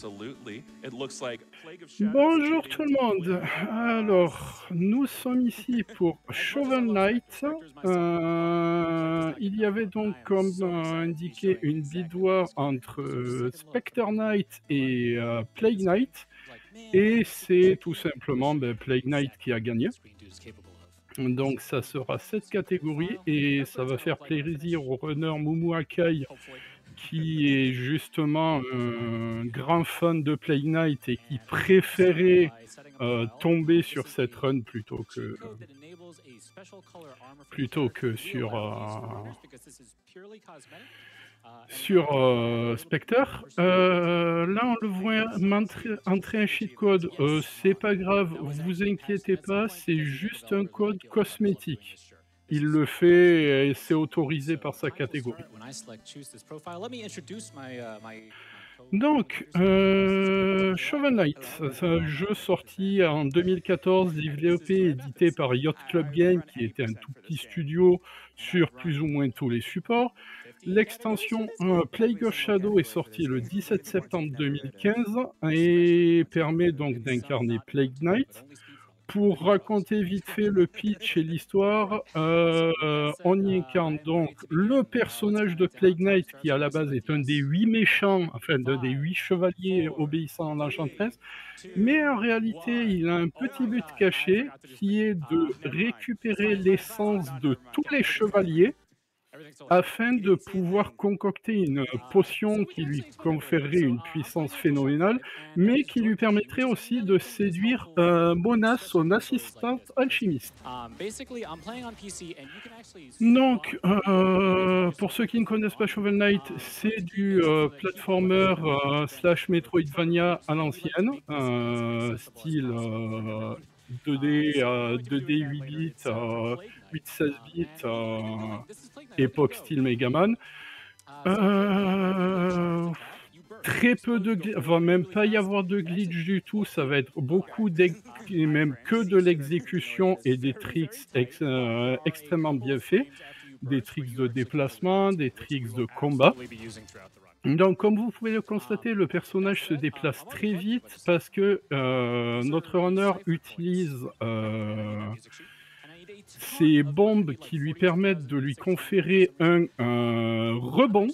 Bonjour tout le monde. Alors, nous sommes ici pour Shovel Knight. Il y avait donc, comme indiqué, une bid war entre Spectre Knight et Plague Knight. Et c'est tout simplement Plague Knight qui a gagné. Donc ça sera cette catégorie et ça va faire plaisir au runner Moumou Akai qui est justement un grand fan de Plague Knight et qui préférait tomber sur cette run plutôt que sur Spectre. Là, on le voit entrer un cheat code. C'est pas grave, vous inquiétez pas, c'est juste un code cosmétique. Il le fait et c'est autorisé par sa catégorie. Donc, Shovel Knight, c'est un jeu sorti en 2014, développé et édité par Yacht Club Game, qui était un tout petit studio sur plus ou moins tous les supports. L'extension Plague of Shadow est sortie le 17 septembre 2015 et permet donc d'incarner Plague Knight. Pour raconter vite fait le pitch et l'histoire, on y incarne donc le personnage de Plague Knight qui à la base est un des 8 méchants, enfin d'un des 8 chevaliers obéissant à l'Enchantress, mais en réalité il a un petit but caché qui est de récupérer l'essence de tous les chevaliers afin de pouvoir concocter une potion qui lui conférerait une puissance phénoménale, mais qui lui permettrait aussi de séduire Mona, son assistante alchimiste. Donc, pour ceux qui ne connaissent pas Shovel Knight, c'est du platformer slash Metroidvania à l'ancienne, style 2D, 2D 8 bits, 8-16 bits, époque style Megaman. Très peu de glitch, va même pas y avoir de glitch du tout, ça va être beaucoup même que de l'exécution et des tricks extrêmement bien faits, des tricks de déplacement, des tricks de combat. Donc, comme vous pouvez le constater, le personnage se déplace très vite parce que notre runner utilise ces bombes qui lui permettent de lui conférer un rebond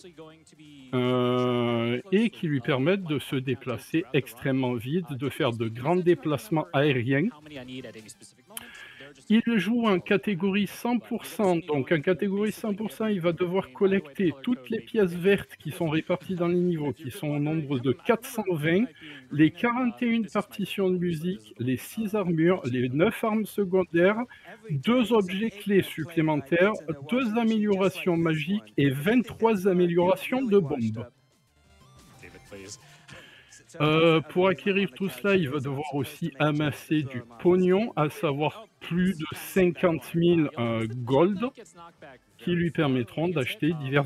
et qui lui permettent de se déplacer extrêmement vite, de faire de grands déplacements aériens. Il joue en catégorie 100%, donc en catégorie 100%, il va devoir collecter toutes les pièces vertes qui sont réparties dans les niveaux, qui sont au nombre de 420, les 41 partitions de musique, les 6 armures, les 9 armes secondaires, 2 objets clés supplémentaires, 2 améliorations magiques et 23 améliorations de bombes. Pour acquérir tout cela, il va devoir aussi amasser du pognon, à savoir plus de 50 000 gold, qui lui permettront d'acheter divers.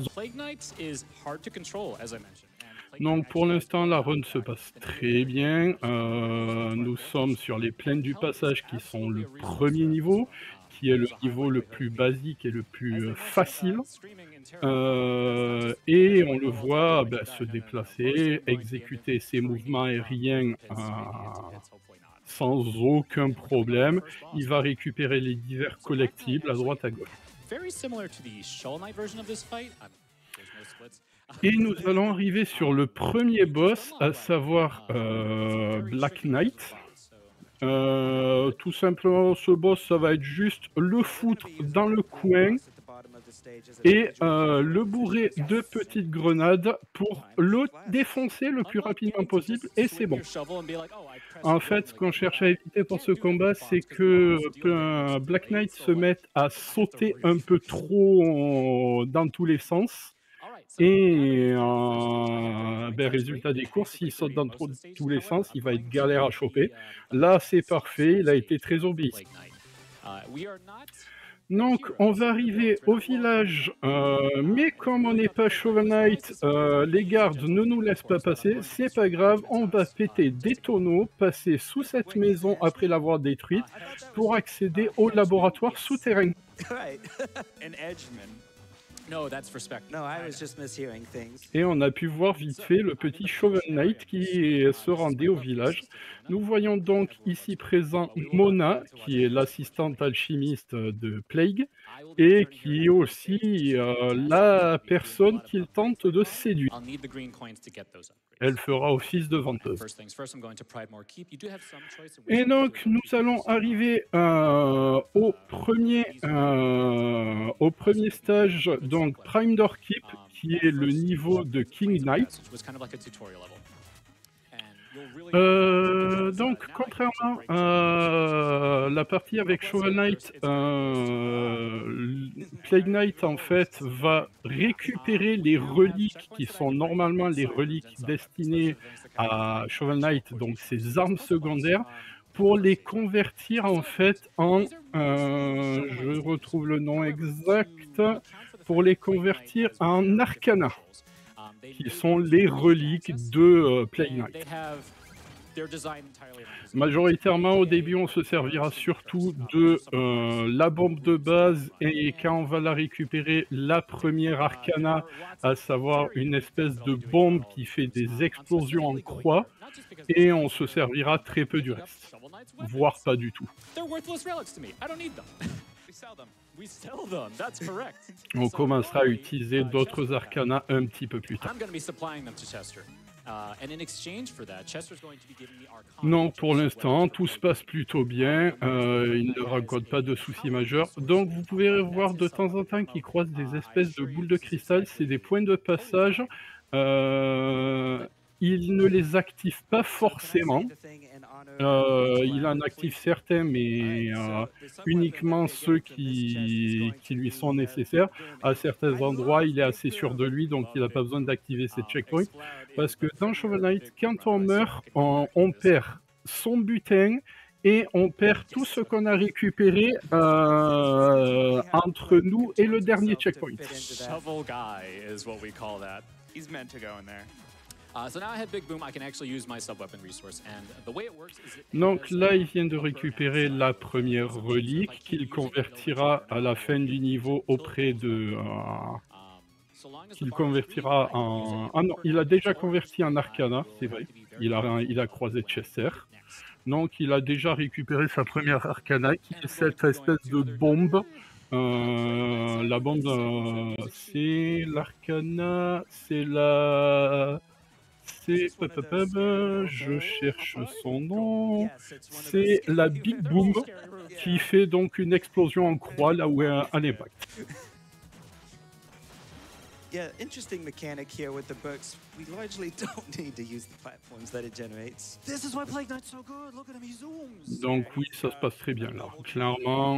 Donc pour l'instant, la run se passe très bien. Nous sommes sur les plaines du passage qui sont le premier niveau, qui est le niveau le plus basique et le plus facile. Et on le voit se déplacer, exécuter ses mouvements aériens sans aucun problème. Il va récupérer les divers collectibles à droite à gauche. Et nous allons arriver sur le premier boss, à savoir Black Knight. Tout simplement, ce boss, ça va être juste le foutre dans le coin et le bourrer de petites grenades pour le défoncer le plus rapidement possible, et c'est bon. En fait, ce qu'on cherche à éviter pour ce combat, c'est que Black Knight se mette à sauter un peu trop dans tous les sens. Et résultat des courses, s'il saute dans tous les sens, il va être galère à choper. Là, c'est parfait, il a été très obéissant. Donc, on va arriver au village, mais comme on n'est pas Shovel Knight, les gardes ne nous laissent pas passer, c'est pas grave, on va péter des tonneaux, passer sous cette maison après l'avoir détruite, pour accéder au laboratoire souterrain. No, that's for Spectre. No, I was just mishearing things. Et on a pu voir vite fait le petit Shovel Knight qui se rendait au village. Nous voyons donc ici présent Mona, qui est l'assistante alchimiste de Plague, et qui est aussi la personne qu'il tente de séduire. I'll need the green coins to get those upgrades. Elle fera office de venteuse. First things first, I'm going to Pridemore Keep. You do have some choice in which Et to donc, clear nous allons arriver au premier stage, donc Prime Door Keep, qui est le niveau de King Knight. which was kind of like a tutorial level. And you'll really Donc, contrairement à la partie avec Shovel Knight, Plague Knight, en fait, va récupérer les reliques qui sont normalement les reliques destinées à Shovel Knight, donc ses armes secondaires, pour les convertir, en fait, en... je retrouve le nom exact, pour les convertir en Arcana, qui sont les reliques de Plague Knight. Majoritairement, au début, on se servira surtout de la bombe de base, et quand on va la récupérer, la première arcana, à savoir une espèce de bombe qui fait des explosions en croix, et on se servira très peu du reste, voire pas du tout. On commencera à utiliser d'autres arcanas un petit peu plus tard. Non, pour l'instant, tout se passe plutôt bien. Il ne rencontre pas de soucis majeurs. Donc, vous pouvez voir de temps en temps qu'il croise des espèces de boules de cristal. C'est des points de passage. Il ne les active pas forcément. Il en active certains, mais uniquement ceux qui lui sont nécessaires. À certains endroits, il est assez sûr de lui, donc il n'a pas besoin d'activer ses checkpoints. Parce que dans Shovel Knight, quand on meurt, on perd son butin et on perd tout ce qu'on a récupéré entre nous et le dernier checkpoint. Shovel guy is what we call that. He's meant to go in there. So now I have Big Boom, I can actually use my sub-weapon resource, and the way it works is Donc là, il vient de récupérer la première relique qu'il convertira à la fin du niveau auprès de... qu'il convertira en... Ah non, il a déjà converti en Arcana, c'est vrai. Il a croisé Chester. Donc il a déjà récupéré sa première Arcana, qui est cette espèce de bombe. La bombe, c'est l'Arcana, c'est la... C'est... Je cherche son nom. C'est la Big Boom qui fait donc une explosion en croix là où est un impact. Yeah, interesting mechanic here with the books. We largely don't need to use the platforms that it generates. This is why Plague Knight's so good. Look at him, he zooms. Donc oui, ça se passe très bien là. Clairement,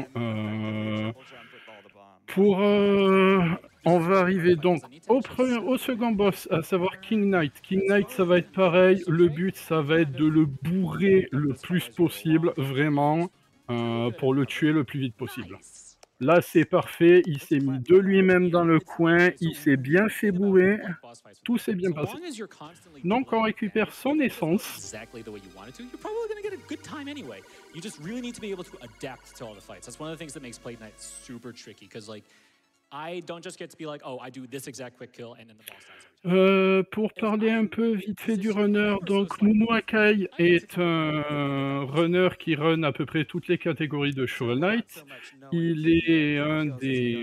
on va arriver donc au second boss, à savoir King Knight. King Knight, ça va être pareil. Le but, ça va être de le bourrer le plus possible, vraiment, pour le tuer le plus vite possible. Là, c'est parfait. Il s'est mis de lui-même dans le coin. Il s'est bien fait bourrer. Tout s'est bien passé. Donc, on récupère son essence. Exactly the way you want it to, you're probably going to get a good time anyway. You just really need to be able to adapt to all the fights. That's one of the things that makes Plague Knight super tricky, because like I don't just get to be like, oh, I do this exact quick kill and then the boss dies every time. Pour parler un peu vite fait du runner, donc Momo Akai est un runner qui run à peu près toutes les catégories de Shovel Knight. Il est un des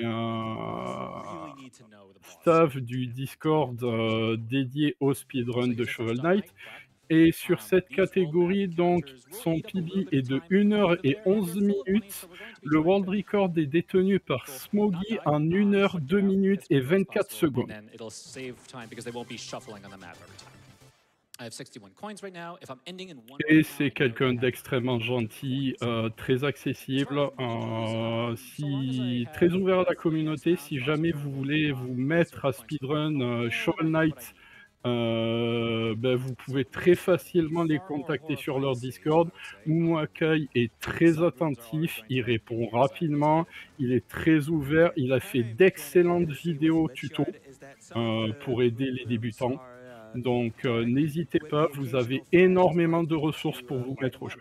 staff du Discord dédié au speedrun de Shovel Knight. Et sur cette catégorie, donc, son PB est de 1h11. Le world record est détenu par Smoggy en 1h, 2 minutes et 24 secondes. Et c'est quelqu'un d'extrêmement gentil, très accessible, très ouvert à la communauté. Si jamais vous voulez vous mettre à speedrun Shovel Knight, vous pouvez très facilement les contacter sur leur Discord. Momo Akai est très attentif, il répond rapidement, il est très ouvert, il a fait d'excellentes vidéos tuto pour aider les débutants. Donc n'hésitez pas, vous avez énormément de ressources pour vous mettre au jeu.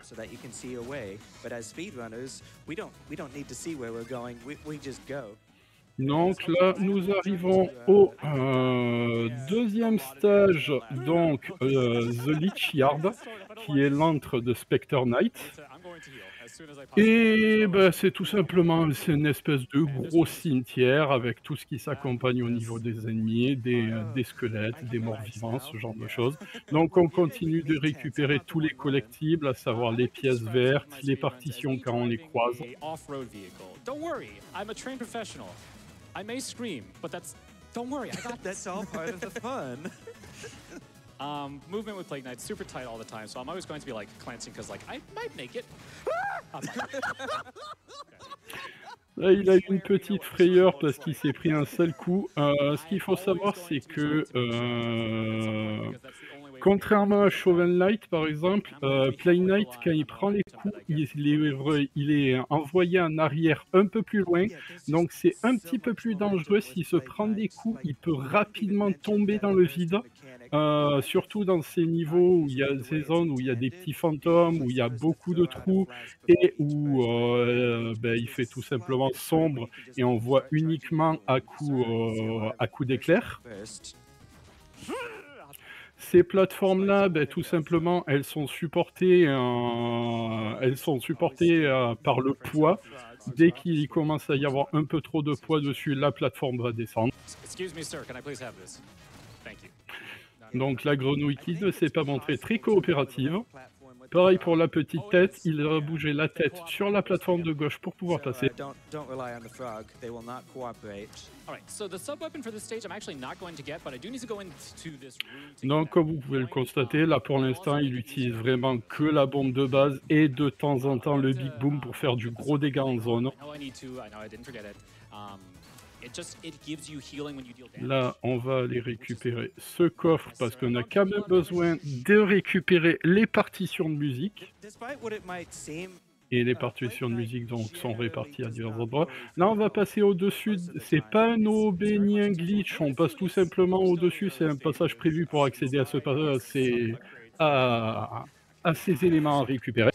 Donc là, nous arrivons au deuxième stage, donc The Lich Yard, qui est l'antre de Spectre Knight. Et bah, c'est tout simplement c'est une espèce de gros cimetière avec tout ce qui s'accompagne au niveau des ennemis, des squelettes, des morts-vivants, ce genre de choses. Donc on continue de récupérer tous les collectibles, à savoir les pièces vertes, les partitions quand on les croise. Off-road vehicle. Don't worry, I'm a trained professional. I may scream, but don't worry, I got That's all part of the fun. movement with Plague Knight super tight all the time, so I'm always going to be like glancing because like I might make it. Là, il a eu une petite frayeur parce qu'il s'est pris un sale coup. Ce qu'il faut savoir, c'est que, contrairement à Shovel Knight, par exemple, Plague Knight, quand il prend les coups, il est envoyé en arrière un peu plus loin. Donc c'est un petit peu plus dangereux. S'il se prend des coups, il peut rapidement tomber dans le vide. Surtout dans ces niveaux où il y a ces zones où il y a des petits fantômes, où il y a beaucoup de trous et où il fait tout simplement sombre et on voit uniquement à coup d'éclair. Ces plateformes-là, tout simplement, elles sont supportées par le poids. Dès qu'il commence à y avoir un peu trop de poids dessus, la plateforme va descendre. Excuse me, sir, can I please have this? Thank you. Donc la grenouille qui ne s'est pas montrée très coopérative. Pareil pour la petite tête, il va bouger la tête sur la plateforme de gauche pour pouvoir passer. Don't rely on the frog. They will not cooperate. All right, so the sub weapon for this stage, I'm actually not going to get, but I do need to go into this room. To Donc comme vous pouvez le constater, là pour l'instant il utilise vraiment que la bombe de base et de temps en temps le Big Boom pour faire du gros dégât en zone. I know I need to. I know I didn't forget it. It gives you healing when you deal damage. Là on va aller récupérer ce coffre parce qu'on a quand même besoin de récupérer les partitions de musique. Despite what it might seem, Et les partitions de musique donc sont réparties à divers endroits. Là, on va passer au-dessus. C'est pas un OB ni un glitch. On passe tout simplement au-dessus. C'est un passage prévu pour accéder à à ces éléments à récupérer.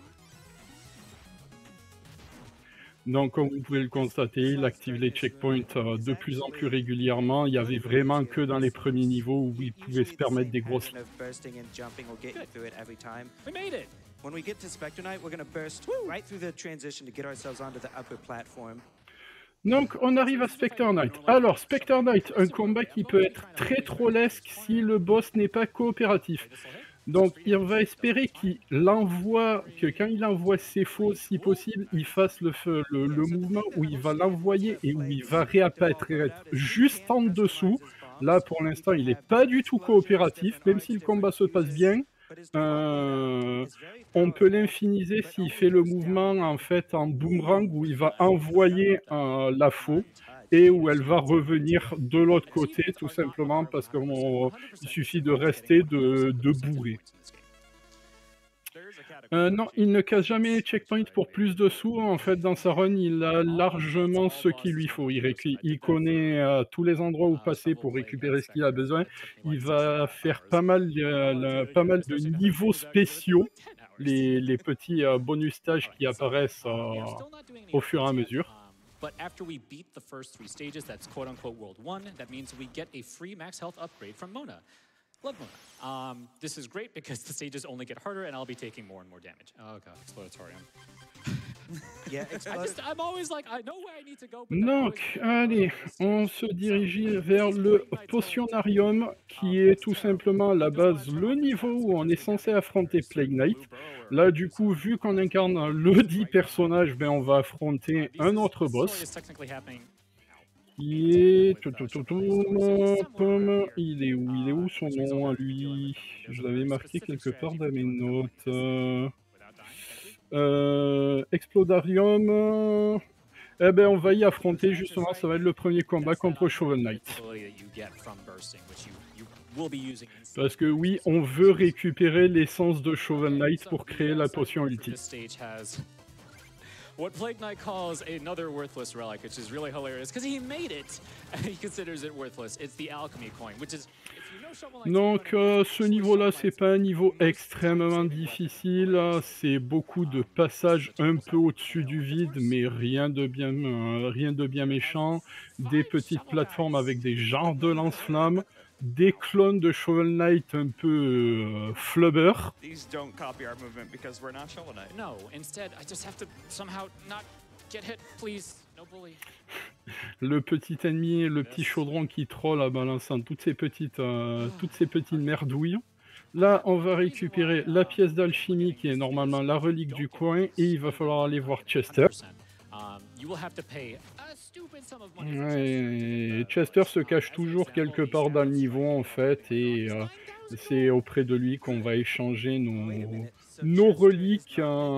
Donc, comme vous pouvez le constater, il active les checkpoints de plus en plus régulièrement. Il y avait vraiment que dans les premiers niveaux où il pouvait se permettre des grosses. of bursting and jumping will get you through it every time. We made it. When we get to Spectre Knight, we're going to burst right through the transition to get ourselves onto the upper platform. Donc, on arrive à Spectre Knight. Alors, Spectre Knight, un combat qui peut être très trollesque si le boss n'est pas coopératif. Donc, il va espérer que quand il envoie ses faux, si possible, il fasse le mouvement où il va l'envoyer et où il va réapparaître juste en dessous. Là, pour l'instant, il n'est pas du tout coopératif, même si le combat se passe bien. On peut l'infiniser s'il fait le mouvement en fait en boomerang où il va envoyer la faux et où elle va revenir de l'autre côté tout simplement parce qu'il suffit de rester de bourrer. Non, il ne casse jamais les checkpoints pour plus de sous. En fait, dans sa run, il a largement ce qu'il lui faut. Il connaît tous les endroits où passer pour récupérer ce qu'il a besoin. Il va faire pas mal de niveaux spéciaux, les petits bonus stages qui apparaissent au fur et à mesure. But after we beat the first 3 stages, that's quote unquote World 1, that means we get a free max health upgrade from Mona. Love Mona. This is great because the stages only get harder and I'll be taking more and more damage. Oh god, Explodatorium. Yeah, I'm always like, I know where I need to go. Donc, allez, on se dirige vers le Potionarium, qui est tout simplement à la base le niveau où on est censé affronter Plague Knight. Là, du coup, vu qu'on incarne le dit personnage, on va affronter un autre boss. Qui est... Il est où son nom à lui? Je l'avais marqué quelque part dans mes notes. Explodarium. On va y affronter justement, ça va être le premier combat contre Shovel Knight. Parce que oui, on veut récupérer l'essence de Shovel Knight pour créer la potion ultime. What Plague Knight calls another worthless relic, which is really hilarious because he made it and he considers it worthless. It's the alchemy coin, which is, if you know Donc ce niveau-là, c'est pas un niveau extrêmement difficile, c'est beaucoup de passages un peu au-dessus du vide, mais rien de bien méchant. Des petites plateformes avec des genres de lance-flammes, des clones de Shovel Knight un peu, flubber. These don't copy our movement because we're not Shovel Knight. No, instead, I just have to somehow not get hit, please. No bully. Le petit ennemi, le petit chaudron qui troll en balançant toutes ces petites merdouilles. Là, on va récupérer la pièce d'alchimie qui est normalement la relique du coin et il va falloir aller voir Chester. 100%. You will have to pay a stupid sum of money for Ouais, Chester se cache toujours quelque part dans le niveau en fait et c'est auprès de lui qu'on va échanger nos reliques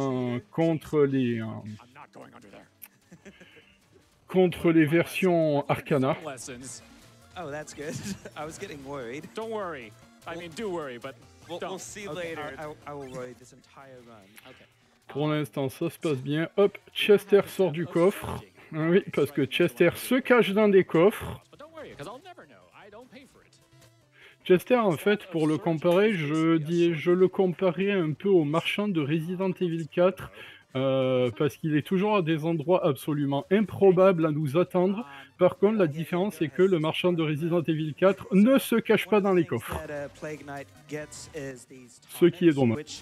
contre les versions Arcana. lessons. Oh, that's good. I was getting worried. Don't worry. I mean, do worry, but We'll don't. see Okay, later. I will worry this entire run. Okay. Pour l'instant, ça se passe bien. Hop, Chester sort du coffre. Ah oui, parce que Chester se cache dans des coffres. But don't worry, because I'll never know. I don't pay for it. Chester, en fait, pour le comparer, je le comparais un peu au marchand de Resident Evil 4, parce qu'il est toujours à des endroits absolument improbables à nous attendre. Par contre, la différence, c'est que le marchand de Resident Evil 4 ne se cache pas dans les coffres. Ce qui est dommage.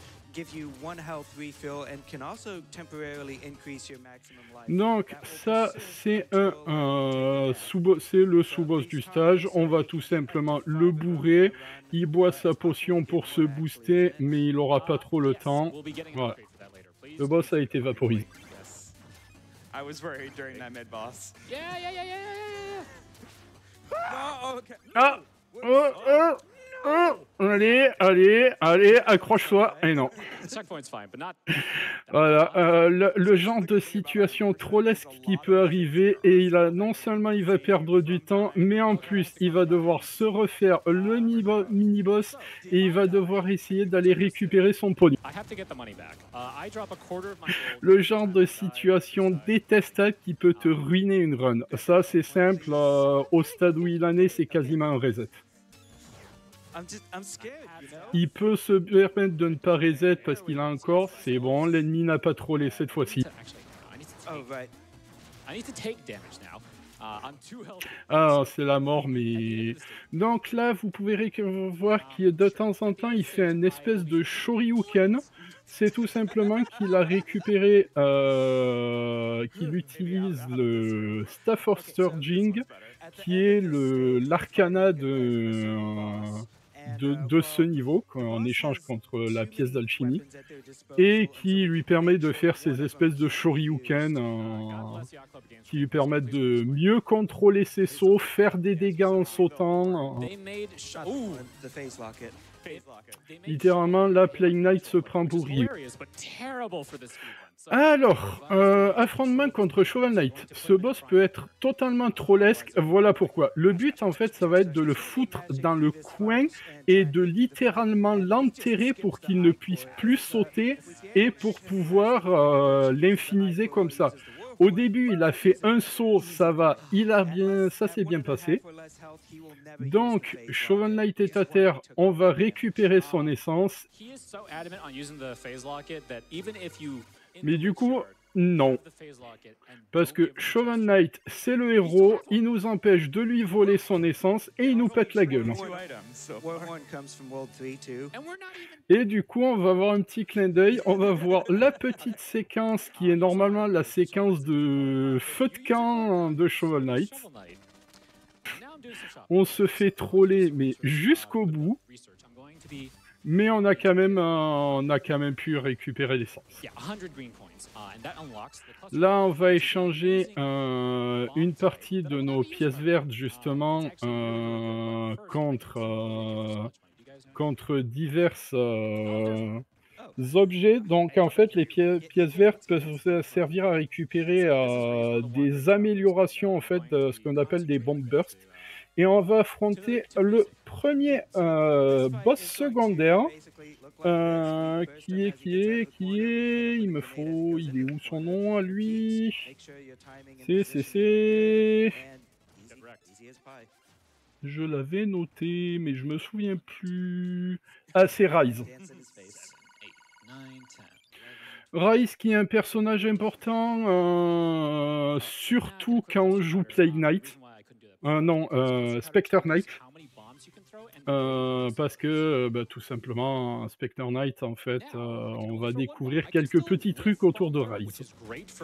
Donc ça, c'est c'est le sous-boss du stage. On va tout simplement le bourrer. Il boit sa potion pour se booster, mais il aura pas trop le temps. We'll be getting an Voilà. upgrade for that later, please. Le boss a été vaporisé. Yes. I was worried during that mid boss. Yeah, yeah, yeah, yeah, yeah, yeah. Oh, okay. Ah oh. Allez, accroche-toi. Et non. The checkpoint's fine, but not. Voilà, le genre de situation trollesque qui peut arriver et non seulement il va perdre du temps, mais en plus il va devoir se refaire le mini-boss et il va devoir essayer d'aller récupérer son pognon. I have to get the money back. I drop a quarter of my gold. Le genre de situation détestable qui peut te ruiner une run. Ça c'est simple, au stade où il en est, c'est quasiment un reset. I'm scared, you know? Il peut se permettre de ne pas reset parce qu'il a encore, c'est bon, l'ennemi n'a pas trollé cette fois-ci. Actually, no, Oh, right. I need to take damage now. I'm too healthy. Ah, c'est la mort, mais... Donc là, vous pouvez voir qu'il de temps en temps, il fait une espèce de shoryuken. C'est tout simplement qu'il a récupéré, qu'il utilise le Staff of Surging, qui est l'arcana de ce niveau, en échange contre la pièce d'alchimie, et qui lui permet de faire ces espèces de shoryuken, qui lui permettent de mieux contrôler ses sauts, faire des dégâts en sautant. They made ooh, The phase locket. Phase locket. they made Littéralement, la Plague Knight se prend pour Ryu. hilarious, but terrible for this speedrun. So, Alors, affrontement contre Shovel Knight. Ce boss peut être totalement trollesque, voilà pourquoi. Le but, en fait, ça va être de le foutre dans le coin et de littéralement l'enterrer pour qu'il ne puisse plus sauter et pour pouvoir l'infiniser comme ça. Au début, il a fait un saut, ça s'est bien passé. Donc, Shovel Knight est à terre, on va récupérer son essence, he is so adamant on using the phase locket that even if you mais du coup, non. the phase locket and Parce don't be que able to Shovel Knight, c'est le héros, il nous empêche de lui voler son essence et il nous pète la gueule. Two items so far. Warhorn comes from World 3 too. and we're not even Et du coup, on va voir un petit clin d'œil, on va voir la petite séquence qui est normalement la séquence de feu de camp de Shovel Knight. Shovel Knight. Now I'm doing some shopping. On se fait troller, mais jusqu'au bout, Research. I'm going to be mais on a quand même pu récupérer l'essence. yeah, 100 green coins. And that unlocks the cluster. Là, on va échanger une partie de nos pièces vertes, justement, contre diverses objets. Donc, en fait, les pièces vertes peuvent servir à récupérer des améliorations, en fait, de ce qu'on appelle des bomb bursts. Et on va affronter le premier boss secondaire. Qui est, il est où son nom à lui? C'est, Je l'avais noté, mais je me souviens plus. Ah, c'est Ryze. Dance in his face. 9, 10, Ryze qui est un personnage important, surtout quand on joue Plague Knight. Non, Spectre Knight. Parce que, bah, tout simplement, Spectre Knight, en fait, on va découvrir quelques petits trucs autour de Ryze.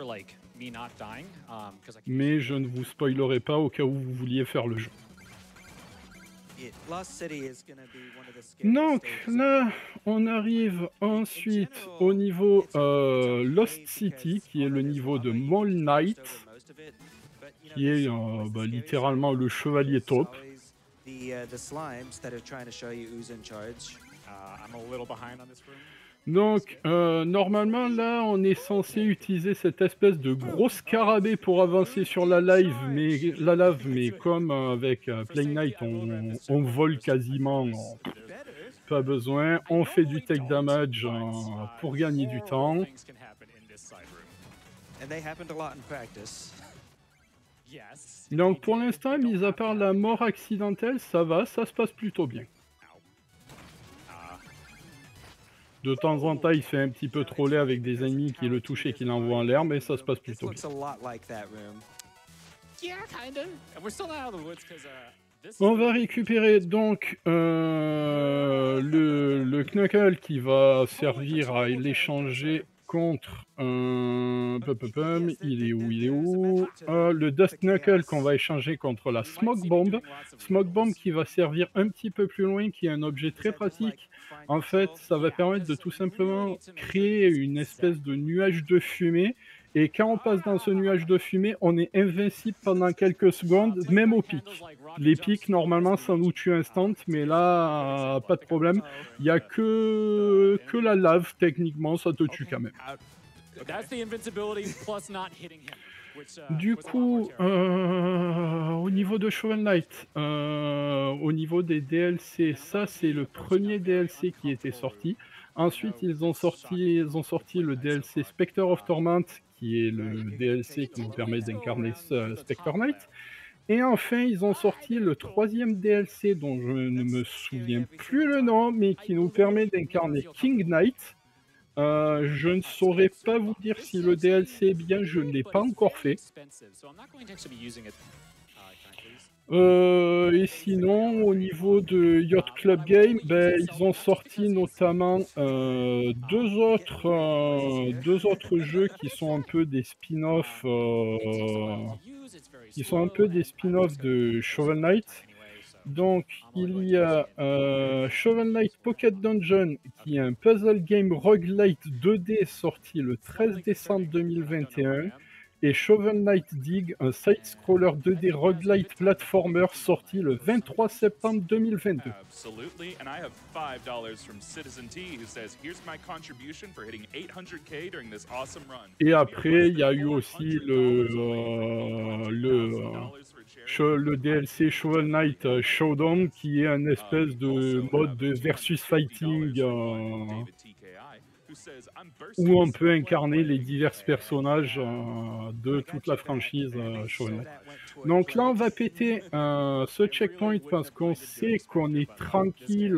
Mais je ne vous spoilerai pas au cas où vous vouliez faire le jeu. Yeah, Lost City is gonna be one of the scariest Donc stages. là, on arrive ensuite au niveau Lost City, qui est le niveau de Mall Knight, qui est bah, littéralement le chevalier top. The slimes that are trying to show you who's in charge. I'm a little behind on this room. Donc normalement là, on est censé utiliser cette espèce de gros scarabée pour avancer sur la lave, mais comme avec Plague Knight, on vole quasiment, pas besoin. On fait du take damage pour gagner du temps. And they happened a lot in practice. Yes. Donc pour l'instant, mis à part la mort accidentelle, ça va, ça se passe plutôt bien. De temps en temps, il se fait un petit peu troller avec des ennemis qui le touchent et qui l'envoient en l'air, mais ça se passe This plutôt looks bien. a lot like that room. Yeah, kind of. And we're still not out of the woods because this. On va récupérer donc le Knuckle qui va servir à l'échanger contre il est où? Le Dust Knuckle qu'on va échanger contre la Smoke Bomb. Smoke Bomb qui va servir un petit peu plus loin, qui est un objet très pratique. En fait, ça va permettre de tout simplement créer une espèce de nuage de fumée. Et quand on passe dans ce nuage de fumée, on est invincible pendant quelques secondes, même au pic. Les pics, normalement, ça nous tue instant, mais là, pas de problème. Il n'y a que la lave, techniquement, ça te tue quand même. That's the invincibility plus not hitting him. Du coup, au niveau de Shovel Knight, au niveau des DLC, ça c'est le premier DLC qui était sorti. Ensuite, ils ont sorti le DLC Spectre of Torment, qui est le DLC qui nous permet d'incarner Spectre Knight. Et enfin, ils ont sorti le troisième DLC dont je ne me souviens plus le nom, mais qui nous permet d'incarner King Knight. Je ne saurais pas vous dire si le DLC est bien, je ne l'ai pas encore fait. Et sinon, au niveau de Yacht Club Game, ben, ils ont sorti notamment deux autres jeux qui sont un peu des spin-offs de Shovel Knight. Donc, il y a Shovel Knight Pocket Dungeon, qui est un puzzle game roguelite 2D sorti le 13 décembre 2021, et Shovel Knight Dig, un side-scroller 2D roguelite platformer sorti le 23 septembre 2022. Absolutely, and I have $5 from Citizen T who says, "Here's my contribution for hitting 800K during this awesome run." Et après, il y a eu aussi le DLC Shovel Knight Showdown, qui est un espèce de mode de versus fighting où on peut incarner les divers personnages de toute la franchise Shovel Knight. Donc là, on va péter ce checkpoint parce qu'on sait qu'on est tranquille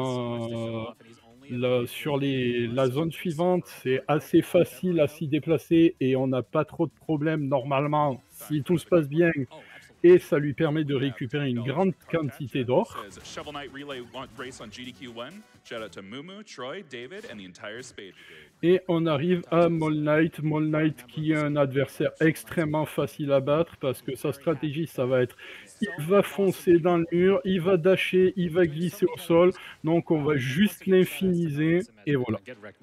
sur la zone suivante. C'est assez facile à s'y déplacer et on n'a pas trop de problèmes normalement si tout se passe bien. Et ça lui permet de récupérer une grande quantité d'or. Shovel Knight Relay Race on GDQ1. Shout out to Mumu, Troy, David, and the entire Spade Brigade. Et on arrive à Mall Knight. Mall Knight qui est un adversaire extrêmement facile à battre parce que sa stratégie, ça va être il va foncer dans le mur, il va dasher, il va glisser au sol. Donc on va juste l'infiniser et voilà.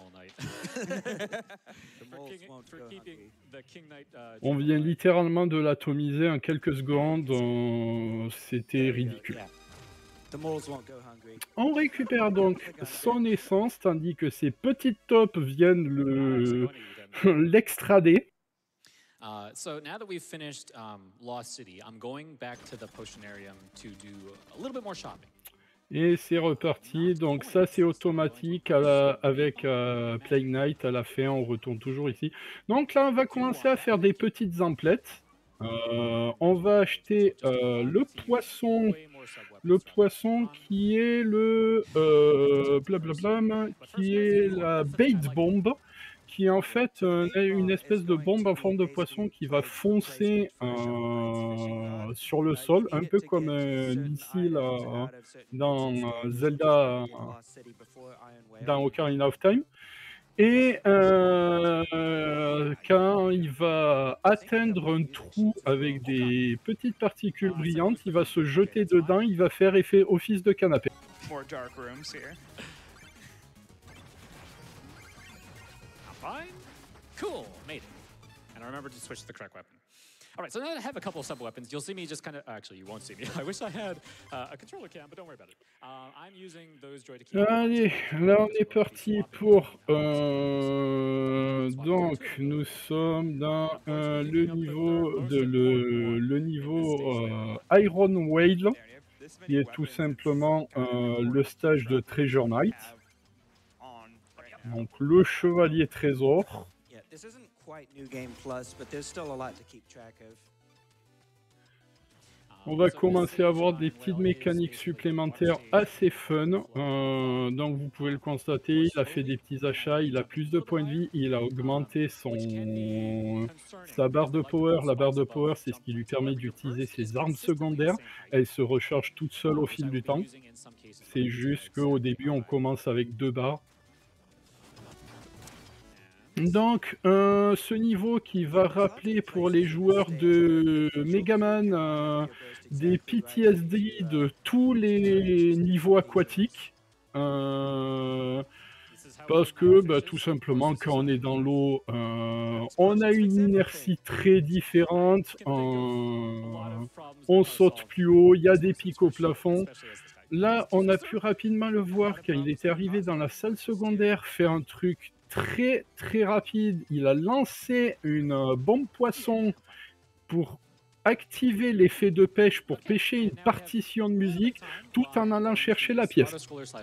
On vient littéralement de l'atomiser en quelques secondes. C'était ridicule. On récupère donc son essence, tandis que ses petites taupes viennent l'extrader. So now that we've finished Lost City, I'm going back to the Potionarium to do a little bit more shopping. Et c'est reparti, donc ça c'est automatique avec Plague Knight à la fin, on retourne toujours ici. Donc là on va commencer à faire des petites emplettes. On va acheter le poisson Le poisson qui est le blablabla, qui est la bait bomb, qui est en fait une espèce de bombe en forme de poisson qui va foncer sur le sol, un peu comme un missile dans Zelda, dans Ocarina of Time. Et quand il va atteindre un trou avec des petites particules brillantes, il va se jeter dedans, il va faire office de canapé. More dark rooms here. Fine. Cool. Made it. And I remember to switch to the correct weapon. All right, so now that I have a couple of sub-weapons, you'll see me just kind of... Actually, you won't see me. I wish I had a controller cam, but don't worry about it. I'm using those Joy to keep... Allez, là on est parti pour... donc, nous sommes dans le niveau Iron Whale, qui est tout simplement le stage de Treasure Knight. Donc, le chevalier trésor. On va commencer à avoir des petites mécaniques supplémentaires assez fun. Donc vous pouvez le constater, il a fait des petits achats, il a plus de points de vie, il a augmenté sa barre de power. La barre de power, c'est ce qui lui permet d'utiliser ses armes secondaires. Elle se recharge toute seule au fil du temps. C'est juste qu'au début, on commence avec 2 barres. Donc, ce niveau qui va rappeler pour les joueurs de Megaman des PTSD de tous les niveaux aquatiques. Parce que, tout simplement, quand on est dans l'eau, on a une inertie très différente. On saute plus haut, il y a des pics au plafond. Là, on a pu rapidement le voir quand il était arrivé dans la salle secondaire, faire un truc très très rapide. Il a lancé une bombe poisson pour activer l'effet de pêche, pour pêcher une partition de musique, tout en allant chercher la pièce.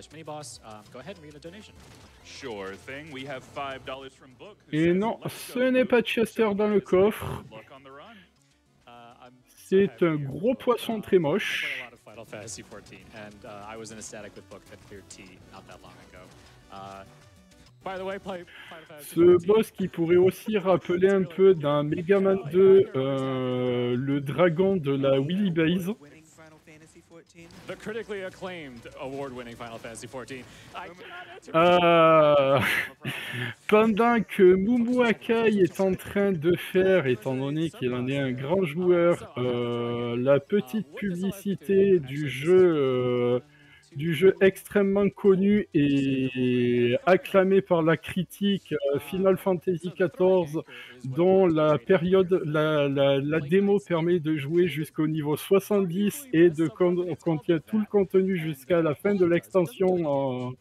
Et non, ce n'est pas Chester dans le coffre. C'est un gros poisson très moche. Ce boss qui pourrait aussi rappeler un peu dans Mega Man 2 le dragon de la Willy Base. Pendant que Mumu Akai est en train de faire, étant donné qu'il en est un grand joueur, la petite publicité du jeu extrêmement connu et acclamé par la critique, Final Fantasy XIV, dont la démo permet de jouer jusqu'au niveau 70 et contient tout le contenu jusqu'à la fin de l'extension.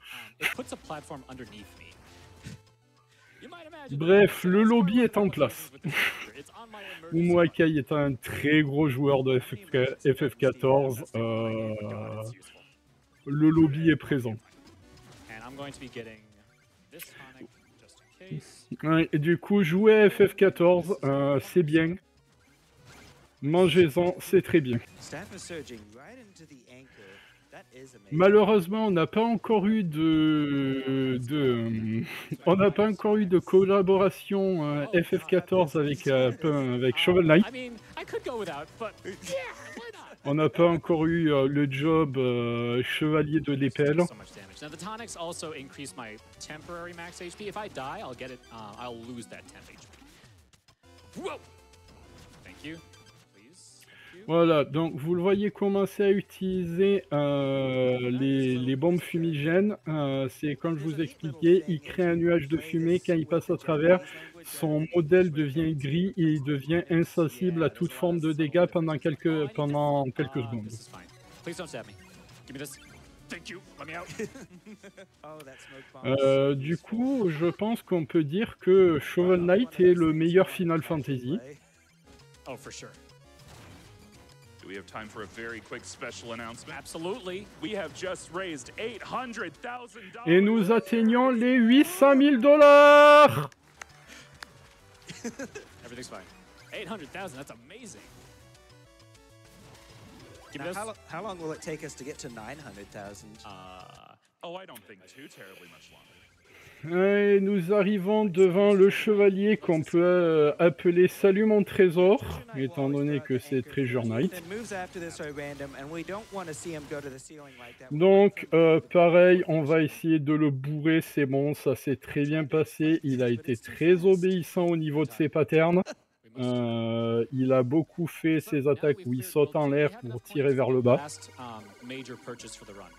Bref, le lobby est en place. Mumu Akai est un très gros joueur de FF14. Le lobby est présent. Ouais, et du coup, jouer à FF14, c'est bien. Mangez-en, c'est très bien. Malheureusement, on n'a pas encore eu de collaboration FF14 avec Shovel Knight. On n'a pas encore eu le job chevalier de l'épelle. Voilà, donc vous le voyez commencer à utiliser les bombes fumigènes. C'est comme je vous expliquais, il crée un nuage de fumée. Quand il passe au travers, son modèle devient gris et il devient insensible à toute forme de dégâts pendant quelques secondes. Du coup, je pense qu'on peut dire que Shovel Knight est le meilleur Final Fantasy. Oh, for sure. Do we have time for a very quick special announcement? Absolutely. We have just raised $800,000. Et nous atteignons les $800,000. Everything's fine. 800,000, that's amazing. Give Now, us. how long will it take us to get to 900,000? Oh, I don't think too terribly much longer. Et nous arrivons devant le chevalier qu'on peut appeler Salut mon trésor, étant donné que c'est Treasure Knight. Then moves after this are random, and we don't want to see him go to the ceiling like that. Donc, pareil, on va essayer de le bourrer, c'est bon, ça s'est très bien passé. Il a été très obéissant au niveau de ses patterns. Il a beaucoup fait ses attaques où il saute en l'air pour tirer vers le bas. Last major purchase for the run.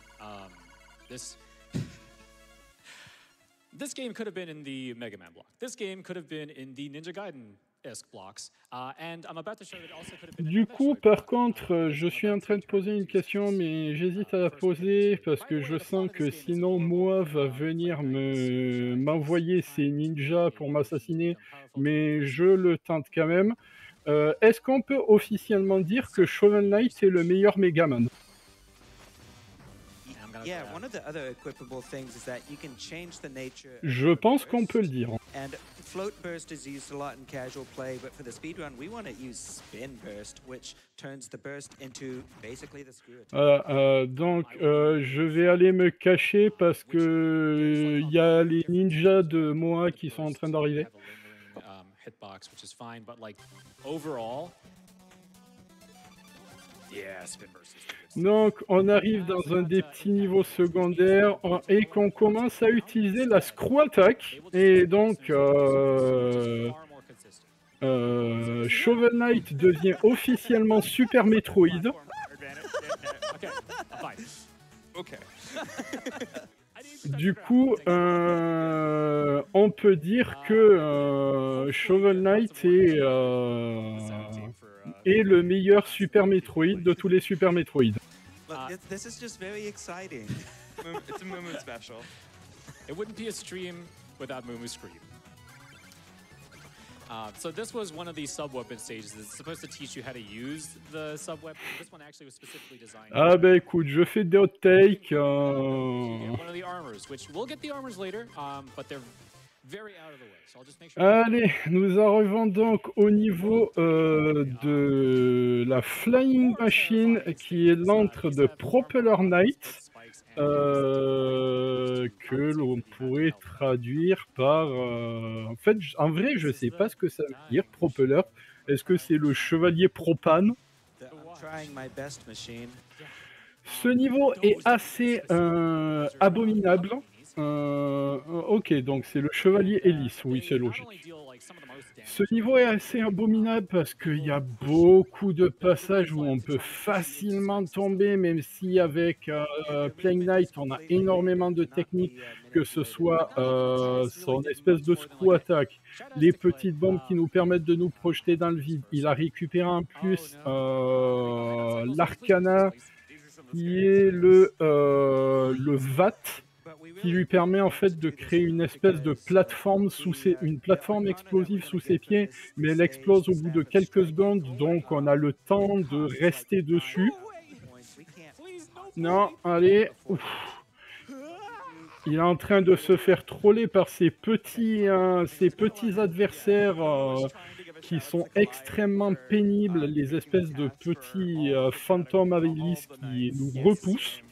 This game could have been in the Mega Man block. This game could have been in the Ninja Gaiden-esque blocks. And I'm about to show that it also could have been in Du the coup, Metroid par block. contre, je suis en train de poser une question, mais j'hésite à la poser parce que je sens que sinon Moa va venir m'envoyer ses ninjas pour m'assassiner, mais je le tente quand même. Est-ce qu'on peut officiellement dire que Shovel Knight est le meilleur Megaman? I'm gonna Yeah, try one of the other equipable things is that you can change the nature. Je pense qu'on peut le dire. And float burst is used a lot in casual play, but for the speedrun, we want to use spin burst, which turns the burst into basically the screw attack. Donc, je vais aller me cacher parce que il y a les ninjas de Moa qui sont en train d'arriver. have a lingering, hitbox, which is fine, but like overall, yeah, spin burst is the good Donc, on arrive dans un des petits niveaux secondaires et qu'on commence à utiliser la screw attack. Et donc, far more consistent. Shovel Knight devient officiellement Super Metroid. Okay, fine. Okay. Du coup, on peut dire que Shovel Knight est le meilleur Super Metroid de tous les Super Metroid. Look, this is just very exciting. It's a Moo special. It wouldn't be a stream without Moo Scream. So this was one of the sub-weapon stages. It's supposed to teach you how to use the sub-weapon. This one actually was specifically designed Ah bah écoute, je fais des hot takes. to get one of the armors, which we'll get the armors later, but they're very out of the way. So I'll just make sure. Allez, nous arrivons donc au niveau de la Flying Machine, qui est l'antre de Propeller Knight, que l'on pourrait traduire par... En fait, en vrai, je sais pas ce que ça veut dire, Propeller. Est-ce que c'est le chevalier propane? I'm trying my best, machine. Ce niveau est assez abominable. Ok, donc c'est le chevalier hélice, oui, c'est logique. Ce niveau est assez abominable parce qu'il y a beaucoup de passages où on peut facilement tomber, même si avec Plague Knight on a énormément de techniques, que ce soit son espèce de screw attack, les petites bombes qui nous permettent de nous projeter dans le vide. Il a récupéré en plus l'arcana qui est le VAT, qui lui permet en fait de créer une espèce de plateforme une plateforme explosive sous ses pieds, mais elle explose au bout de quelques secondes, donc on a le temps de rester dessus. Non, allez, ouf. Il est en train de se faire troller par ses petits adversaires qui sont extrêmement pénibles, les espèces de petits fantômes avec hélice qui nous repoussent,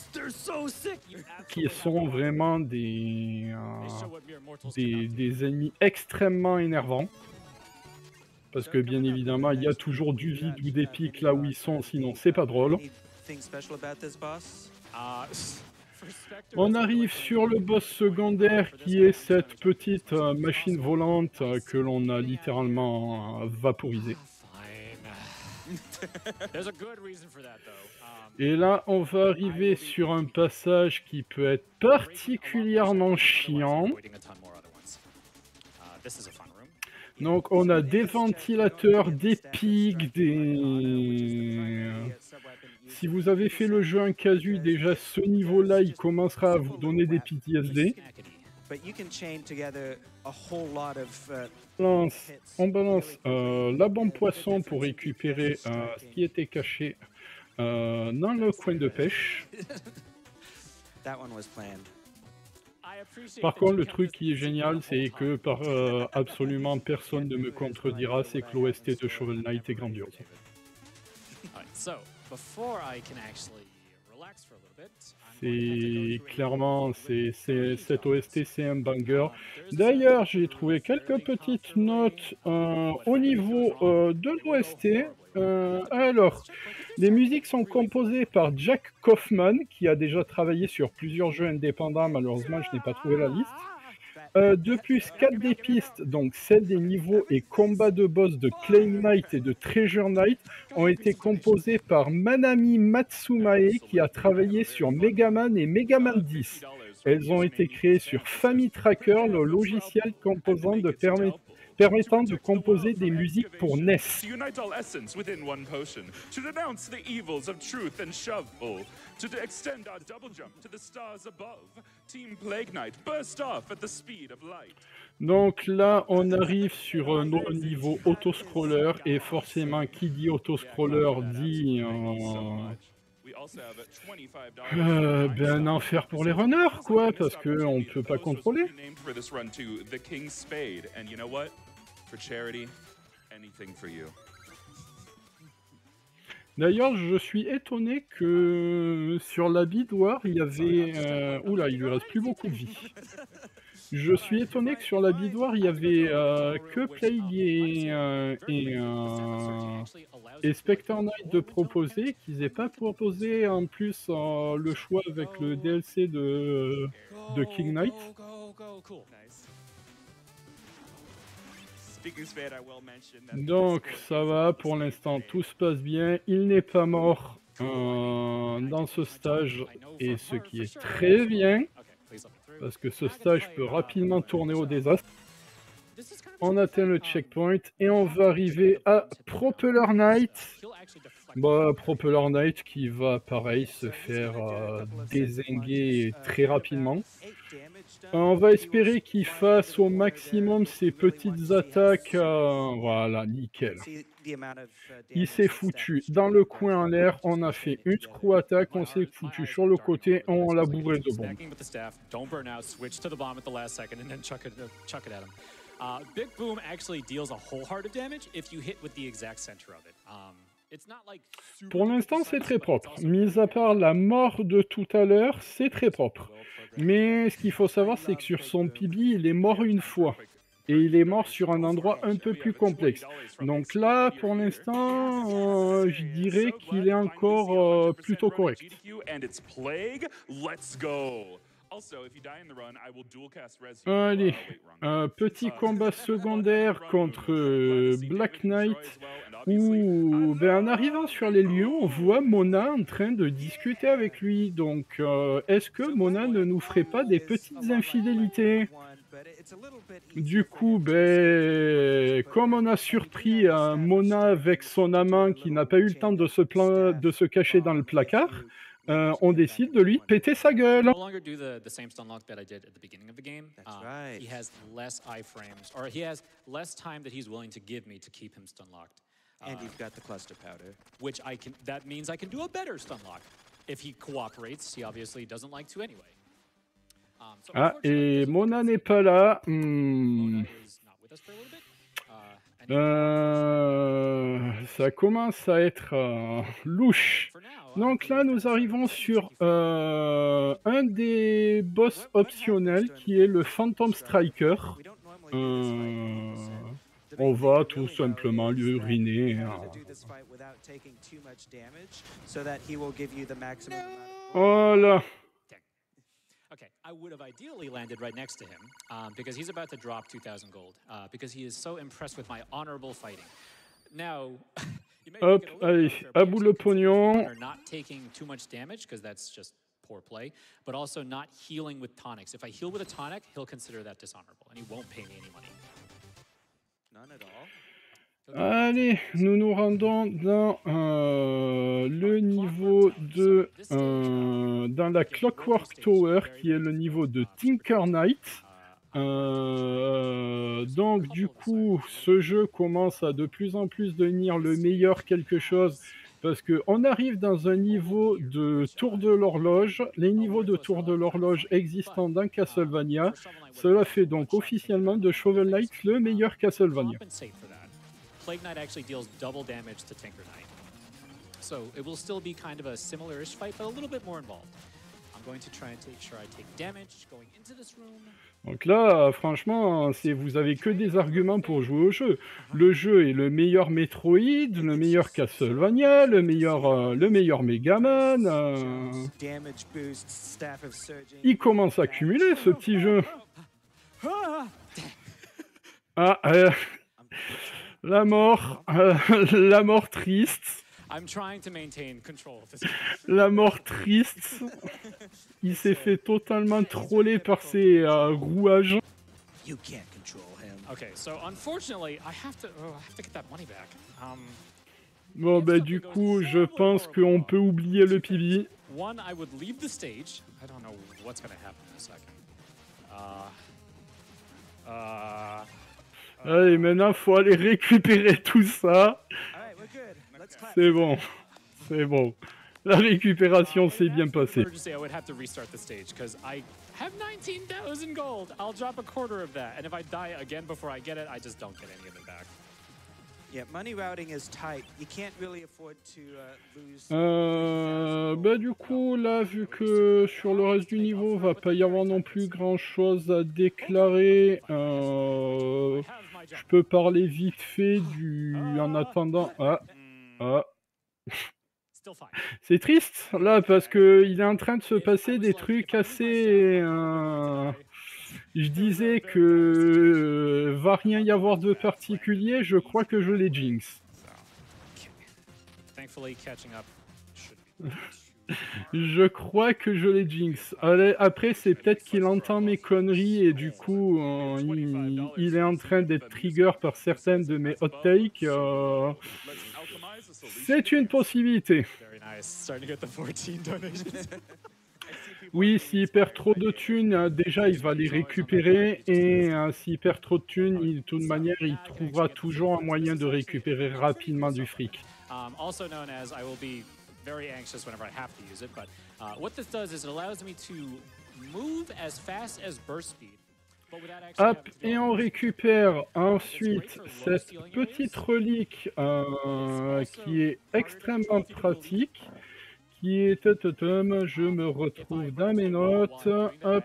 qui sont vraiment des ennemis extrêmement énervants. Parce que bien évidemment, il y a toujours du vide ou des pics là où ils sont, sinon c'est pas drôle. Anything special about this boss? On arrive sur le boss secondaire qui est cette petite machine volante que l'on a littéralement vaporisée. There's a good reason for that, though. Et là, on va arriver sur un passage qui peut être particulièrement chiant. This is a fun room. Donc, on a des ventilateurs, des pics, des... Si vous avez fait le jeu en casu, déjà ce niveau-là, il commencera à vous donner des PTSD. But you can chain together a whole lot of On balance la bombe poisson pour récupérer ce qui était caché dans le coin de pêche. That one was planned. Par contre, le truc qui est génial, c'est que par absolument personne ne me contredira, c'est que l'OST de Shovel Knight est grandiose. Alright, so C'est clairement, cette OST, c'est un banger. D'ailleurs, j'ai trouvé quelques petites notes au niveau de l'OST. Alors, les musiques sont composées par Jack Kaufman, qui a déjà travaillé sur plusieurs jeux indépendants. Malheureusement, je n'ai pas trouvé la liste. De plus, 4 des pistes, donc celles des niveaux et combats de boss de Claim Knight et de Treasure Knight, ont été composées par Manami Matsumae, qui a travaillé sur Mega Man et Mega Man 10. Elles ont été créées sur FamiTracker, le logiciel composant permettant de composer des musiques pour NES. Unite all essence within one potion, to denounce the evils of truth and shovel, to extend our double jump to the stars above. Team Plague Knight burst off at the speed of light. Donc là, on arrive sur un autre niveau autoscroller, et forcément, qui dit autoscroller dit un enfer pour les runners, quoi, parce qu'on ne peut pas contrôler. D'ailleurs, je suis étonné que sur la Bidwar, il y avait... oula, il lui reste plus beaucoup de vie. Je suis étonné que sur la Bidwar, il y avait que Plague et Spectre Knight de proposer, qu'ils n'aient pas proposé en plus le choix avec le DLC de King Knight. Donc ça va, pour l'instant tout se passe bien, il n'est pas mort dans ce stage, et ce qui est très bien, parce que ce stage peut rapidement tourner au désastre. On atteint le checkpoint et on va arriver à Propeller Knight. Bah, Propeller Knight qui va pareil se faire dézinguer très rapidement. On va espérer qu'il fasse au maximum ses petites attaques. Voilà, nickel. Il s'est foutu dans le coin en l'air, on a fait une screw attack, on s'est foutu sur le côté, on l'a bourré de bombes. Big Boom actually deals a wholehearted damage if you hit with the exact center of it. Pour l'instant, c'est très propre. Mis à part la mort de tout à l'heure, c'est très propre. Mais ce qu'il faut savoir, c'est que sur son PB, il est mort une fois. Et il est mort sur un endroit un peu plus complexe. Donc là, pour l'instant, je dirais qu'il est encore plutôt correct. Allez, petit combat secondaire contre Black Knight, où en arrivant sur les lieux, on voit Mona en train de discuter avec lui. Donc, est-ce que Mona ne nous ferait pas des petites infidélités ? Du coup, comme on a surpris Mona avec son amant qui n'a pas eu le temps de se cacher dans le placard, on décide de lui péter sa gueule. No longer do the same stun lock that I did at the beginning of the game. That's right. He has less iframes, or he has less time that he's willing to give me to keep him stun locked. And you've got the cluster powder. Which that means I can do a better stun lock. If he cooperates, he obviously doesn't like to anyway. Ah, et Mona n'est pas là. Ça commence à être louche. Donc là, nous arrivons sur un des boss optionnels qui est le Phantom Striker. On va tout simplement lui uriner. Voilà. Okay, I would have ideally landed right next to him because he's about to drop 2,000 gold because he is so impressed with my honorable fighting. Now, you may Hop, get a little allez, à bout le pognon. not taking too much damage because that's just poor play, but also not healing with tonics. If I heal with a tonic, he'll consider that dishonorable and he won't pay me any money. None at all. Allez, nous nous rendons dans le niveau de... dans la Clockwork Tower, qui est le niveau de Tinker Knight. Donc du coup, ce jeu commence à de plus en plus devenir le meilleur quelque chose, parce qu'on arrive dans un niveau de tour de l'horloge. Les niveaux de tour de l'horloge existants dans Castlevania, cela fait donc officiellement de Shovel Knight le meilleur Castlevania. Plague Knight actually deals double damage to Tinker Knight. So it will still be kind of a similar-ish fight, but a little bit more involved. I'm going to try and make sure I take damage going into this room. Donc là, franchement, vous avez que des arguments pour jouer au jeu. Le jeu est le meilleur Metroid, le meilleur Castlevania, le meilleur Megaman. Il commence à cumuler ce petit jeu. Ah, la mort triste. La mort triste. Il s'est fait totalement troller par ses rouages. Bon, bah du coup, je pense qu'on peut oublier le PB. Allez, maintenant, faut aller récupérer tout ça. C'est bon. C'est bon. La récupération s'est bien passée. Bah du coup, là, vu que sur le reste du niveau, va pas y avoir non plus grand chose à déclarer, je peux parler vite fait en attendant. C'est triste, là, parce que il est en train de se passer des trucs assez... Je disais que va rien y avoir de particulier, je crois que je l'ai jinx. Je crois que je l'ai jinx. Allez, après, c'est peut-être qu'il entend mes conneries et du coup, il est en train d'être trigger par certaines de mes hot takes. C'est une possibilité. Oui, s'il perd trop de thunes, déjà il va les récupérer et s'il perd trop de thunes, de toute manière, il trouvera toujours un moyen de récupérer rapidement du fric. Hop, et on récupère ensuite cette petite relique qui est extrêmement pratique, qui est... Je me retrouve dans mes notes. Hop.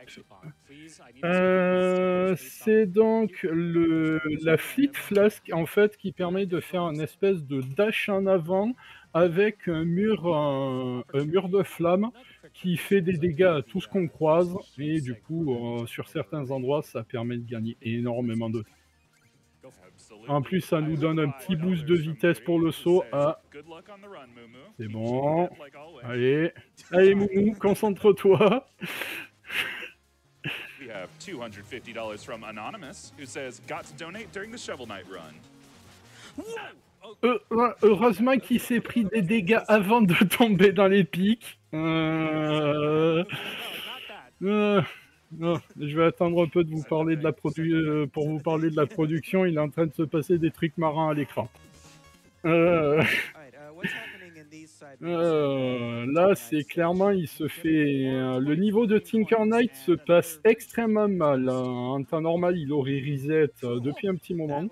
C'est donc la Fleet Flask, en fait, qui permet de faire une espèce de dash en avant avec un mur de flammes qui fait des dégâts à tout ce qu'on croise, et du coup, sur certains endroits, ça permet de gagner énormément de temps. En plus, ça nous donne un petit boost de vitesse pour le saut. Ah, c'est bon. Allez, allez Moumou, concentre-toi. We have $250 from Anonymous, who says, got to donate during the Shovel Knight run. Heureusement qu'il s'est pris des dégâts avant de tomber dans les pics. Non, je vais attendre un peu de vous parler de pour vous parler de la production. Il est en train de se passer des trucs marrants à l'écran. Là, c'est clairement, il se fait... le niveau de Tinker Knight se passe extrêmement mal. En temps normal, il aurait reset depuis un petit moment.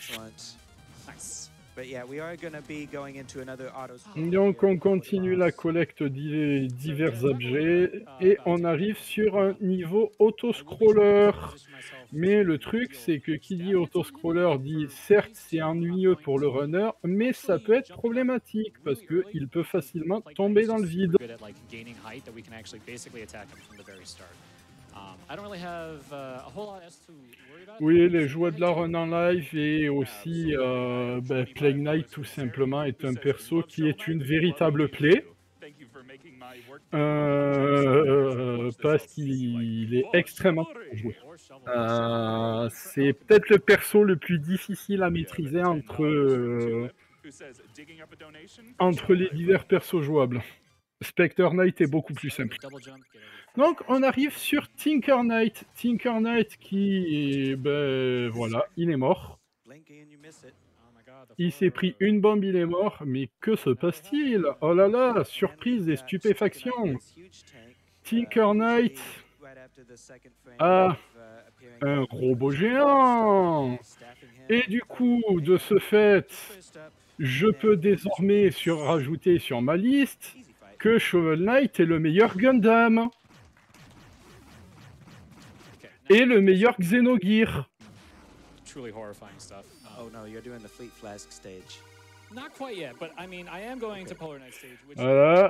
Donc on continue la collecte divers objets et on arrive sur un niveau auto-scroller. Mais le truc, c'est que qui dit auto-scroller dit certes c'est ennuyeux pour le runner, mais ça peut être problématique parce qu'il peut facilement tomber dans le vide. Oui, les joueurs de la run en live et aussi Plague Knight tout simplement est un perso qui est une véritable plaie. Parce qu'il est extrêmement joué. C'est peut-être le perso le plus difficile à maîtriser entre les divers persos jouables. Spectre Knight est beaucoup plus simple. Donc on arrive sur Tinker Knight. Tinker Knight qui, voilà, il est mort. Il s'est pris une bombe, il est mort. Mais que se passe-t-il? Oh là là, surprise et stupéfaction. Tinker Knight a un robot géant. Et du coup, de ce fait, je peux désormais rajouter sur ma liste Easy fight. que Shovel Knight est le meilleur Gundam Okay, now et le meilleur Xenogears. truly horrifying stuff. Oh no, you're doing the Fleet Flask stage. Not quite yet, but I mean, I am going to Polar Night stage, which Voilà.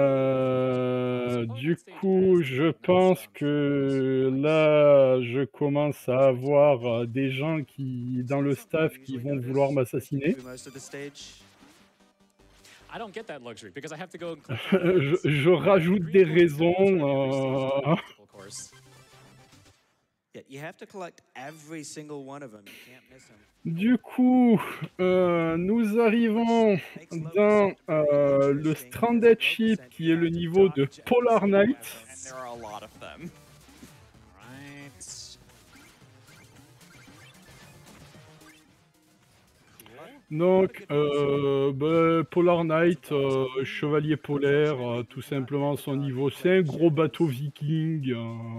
Du coup, je pense que là, je commence à avoir des gens dans le staff qui vont vouloir m'assassiner. Through most of the stage. I don't get that luxury because I have to go and collect Je rajoute des raisons. obstacle course. Yeah, you have to collect every single one of them. You can't miss them. Du coup, nous arrivons dans le Stranded Ship qui est le niveau de Polar Knight. And there are a lot of them. Alright. Donc, Polar Knight, chevalier polaire, tout simplement son niveau. C'est un gros bateau viking.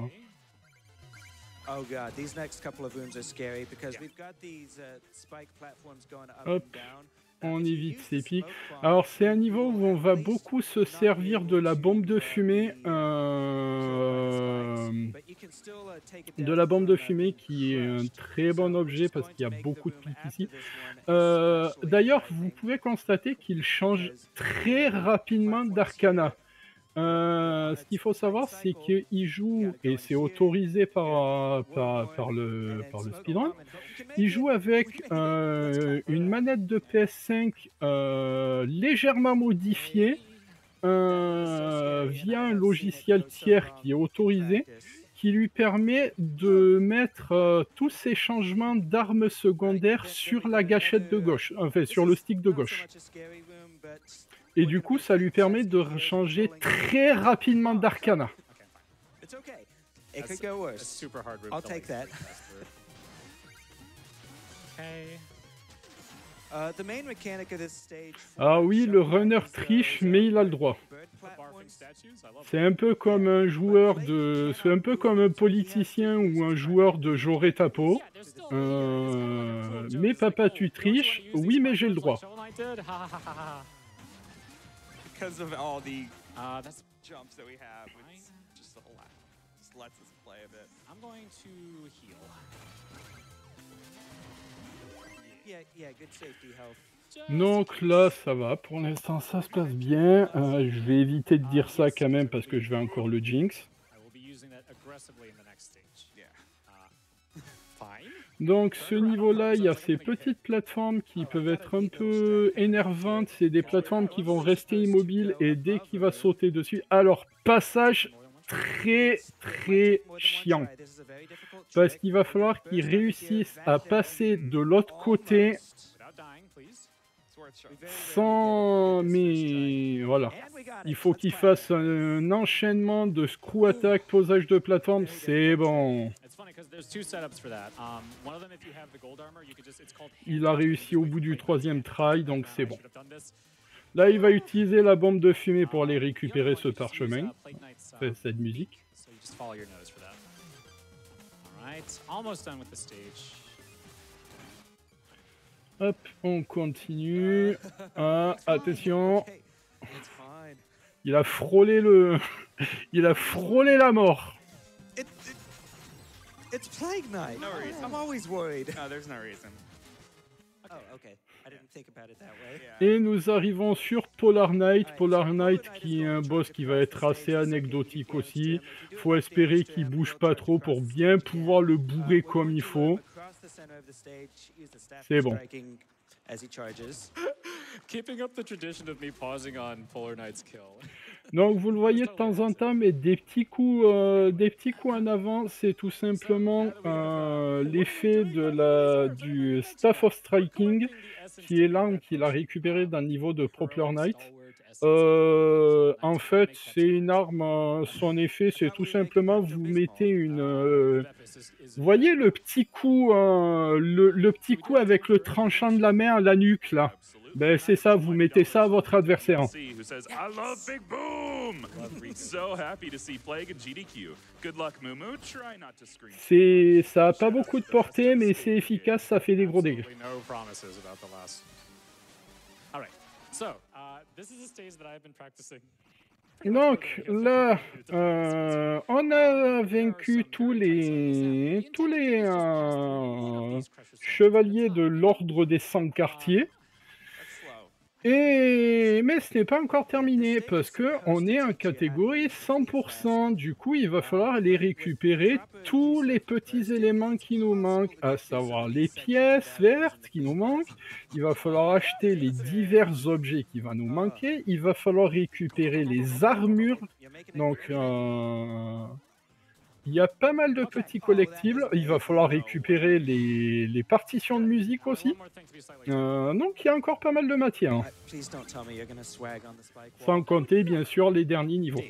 Oh god, these next couple of rooms are scary because we've got these spike platforms going up Hop, and down. on évite Use ces the pics. smoke bomb Alors, c'est un niveau to où on va place, beaucoup se not servir be de la able bombe to, de fumée. be surprised by spikes, but you can still, take it De down la bombe de from, fumée being qui est un crushed. très bon So objet it's parce going qu'il y a to make beaucoup the de room pics ici. after this one especially D'ailleurs, vous frightening. pouvez constater qu'il change très rapidement d'Arcana. Ce qu'il faut savoir, c'est qu'il joue, et c'est autorisé par le speedrun, il joue avec une manette de PS5 légèrement modifiée via un logiciel tiers qui est autorisé, qui lui permet de mettre tous ces changements d'armes secondaires sur la gâchette de gauche, enfin sur le stick de gauche. Et du coup, ça lui permet de changer très rapidement d'Arcana. It's okay. It That's could go a worse. super hard room I'll to, take like, that. pass through. Okay. The main mechanic of this stage. Ah oui, le runner triche, mais il a le droit. Barfing statues, I love C'est un peu comme un joueur c'est un peu comme un politicien ou un joueur de J'aurai ta peau. Yeah, there's still little Mais jokes like, papa, oh, tu don't you wanna triches? use Oui, these mais j'ai le markers like droit. Shovel Knight did? Ha, ha, ha, ha, ha. Because of all the That's jumps that we have, it's just just lets us play a bit. I'm going to heal. Yeah, good safety health. Just Donc là, ça va. Pour l'instant, ça se passe bien. Je vais éviter de dire ça quand même parce que je vais encore le jinx. I will be using that aggressively in the next stage. Yeah. Fine. Donc ce niveau-là, il y a ces petites plateformes qui peuvent être un peu énervantes. C'est des plateformes qui vont rester immobiles et dès qu'il va sauter dessus. Alors, passage très chiant. Parce qu'il va falloir qu'il réussisse à passer de l'autre côté Without dying, please. It's worth showing. sans... Mais voilà. Il faut qu'il fasse un enchaînement de screw attack, posage de plateforme. C'est bon. It's funny because there's two setups for that. One of them, if you have the gold armor, you could just, it's called Il a réussi au bout du troisième try, donc c'est bon. I should have done this. Là, il va utiliser la bombe de fumée pour aller récupérer ce parchemin. Enfin, cette musique. So you just follow your nose for that. All right, almost done with the stage. Hop, on continue. Ah, attention, It's fine. il a frôlé il a frôlé la mort. It's Plague Knight. No reason. I'm always worried. No, there's no reason. Oh, okay. I didn't think about it that way. Yeah. Et nous arrivons sur Polar Knight. Polar Knight qui est un boss qui va être assez anecdotique aussi. Faut espérer qu'il bouge pas trop pour bien pouvoir le bourrer comme il faut. C'est bon. Keeping up the tradition of me pausing on Polar Knight's kill. Donc vous le voyez de temps en temps, mais des petits coups en avant, c'est tout simplement l'effet du Staff of Striking, qui est l'arme qu'il a récupérée d'un niveau de Polar Knight. En fait, c'est une arme, son effet, c'est tout simplement, vous mettez une... vous voyez le petit coup avec le tranchant de la main à la nuque, là? Ben c'est ça, vous mettez ça à votre adversaire. Who says, I love Big Boom! So happy to see Plague and GDQ. Good luck, Mumu. Try not to scream. Ça a pas beaucoup de portée, mais c'est efficace, ça fait des gros dégâts. Absolutely no promises about the last. All right. So, this is a stage that I've been practicing. Donc là, on a vaincu tous les chevaliers de l'ordre des 100 quartiers. Mais ce n'est pas encore terminé parce qu'on est en catégorie 100%. Du coup, il va falloir aller récupérer tous les petits éléments qui nous manquent, à savoir les pièces vertes qui nous manquent. Il va falloir acheter les divers objets qui vont nous manquer. Il va falloir récupérer les armures. Donc, il y a pas mal de petits collectibles. Il va falloir récupérer les partitions de musique aussi. Donc il y a encore pas mal de matière. Sans compter bien sûr les derniers niveaux.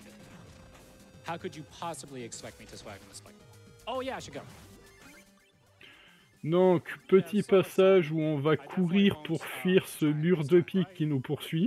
Donc petit passage où on va courir pour fuir ce mur de pique qui nous poursuit.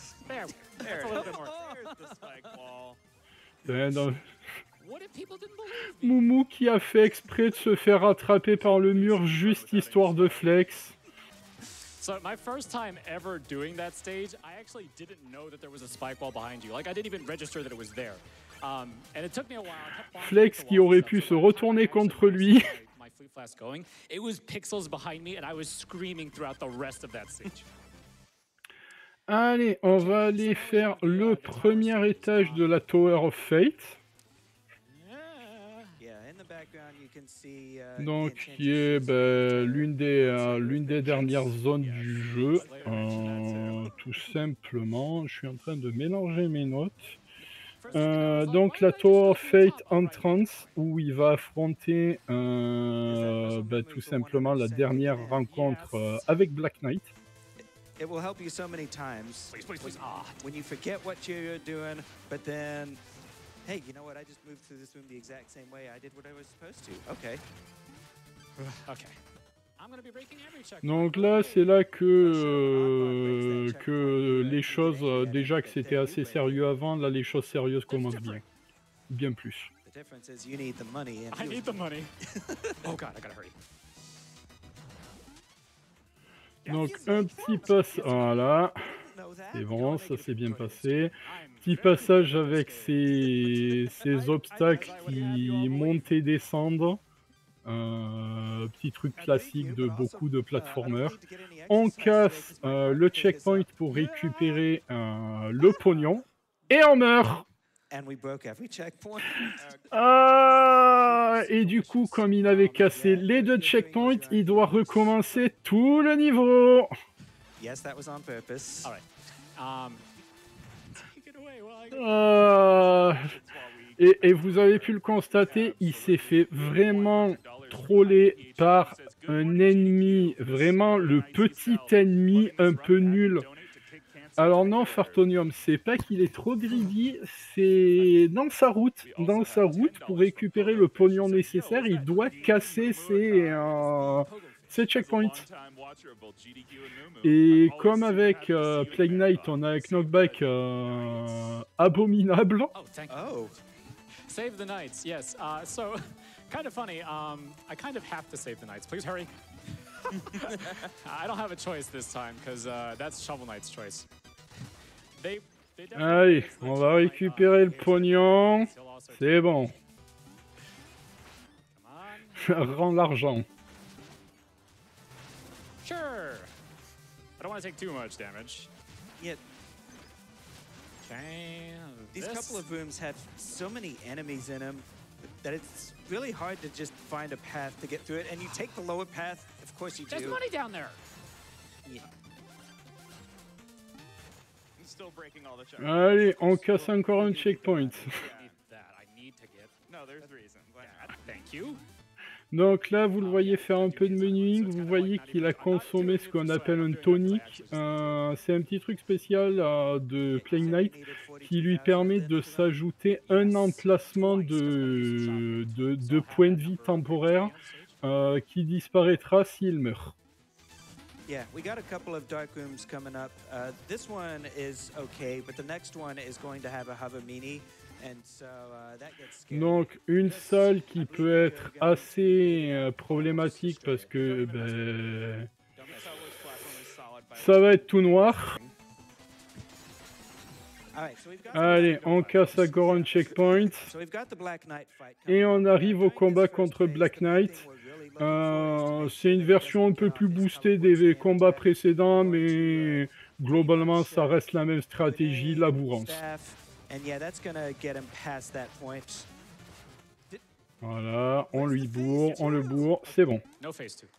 Moumou qui a fait exprès de se faire attraper par le mur juste histoire de flex. So my first time ever doing that stage, I actually didn't know that there was a spike wall behind you. Like I didn't even register that it was there. And it took me a while. Flex qui aurait pu se retourner contre lui. My fleet flask going. It was pixels behind me and I was screaming throughout the rest of that stage. Allez, on va aller faire le premier étage de la Tower of Fate. Donc, qui est l'une des dernières zones du jeu. Tout simplement, je suis en train de mélanger mes notes. Donc, la Tower of Fate Entrance, où il va affronter tout simplement la dernière rencontre avec Black Knight. It will help you so many times. Please. When you forget what you're doing, but then, hey, you know what? I just moved through this room the exact same way. I did what I was supposed to. Okay. Okay. I'm gonna be breaking every check. Donc là, c'est là que les choses, déjà que c'était assez sérieux avant, là les choses sérieuses commencent bien plus. The difference is you need the money. I need the money. Oh God, I gotta hurry. Donc un petit passage, voilà, c'est bon, ça s'est bien passé. Petit passage avec ces obstacles qui montent et descendent. Petit truc classique de beaucoup de platformers. On casse le checkpoint pour récupérer le pognon et on meurt. Et du coup, comme il avait cassé les deux checkpoints, il doit recommencer tout le niveau. Yes, that was on purpose. All right. Take it away while I et vous avez pu le constater, il s'est fait vraiment troller par un ennemi, vraiment le petit ennemi un peu nul. Alors non, Fartonium, c'est pas qu'il est trop greedy, c'est dans sa route pour récupérer le pognon nécessaire, il doit casser ses checkpoints. Et comme avec Plague Knight, on a un knockback abominable. Oh. Save the knights, yes. So, kind of funny. I kind of have to save the knights. Please hurry. I don't have a choice this time because that's Shovel Knight's choice. Allez, on va récupérer le pognon. C'est bon. Rends l'argent. Sure. I don't want to take too much damage. Yeah. Okay. These couple of rooms have so many enemies in them that it's really hard to just find a path to get through it. And you take the lower path, of course you do. There's money down there. Yeah. I'm still breaking all the check. Allez, on casse encore un checkpoint. No, there's reason. Thank you. Donc là, vous le voyez faire un peu de menuing, vous voyez qu'il a consommé ce qu'on appelle un tonic. C'est un petit truc spécial de Plague Knight qui lui permet de s'ajouter un emplacement de points de vie temporaire qui disparaîtra s'il meurt. Yeah, we got a couple of dark rooms coming up. This one is okay, but the next one is going to have a hover mini. Donc une salle qui peut être assez problématique parce que Ça va être tout noir. Allez, on casse à Goron Checkpoint. Et on arrive au combat contre Black Knight. C'est une version un peu plus boostée des combats précédents, mais globalement, ça reste la même stratégie, la bourrance. Voilà, on lui bourre, on le bourre, c'est bon. No phase 2.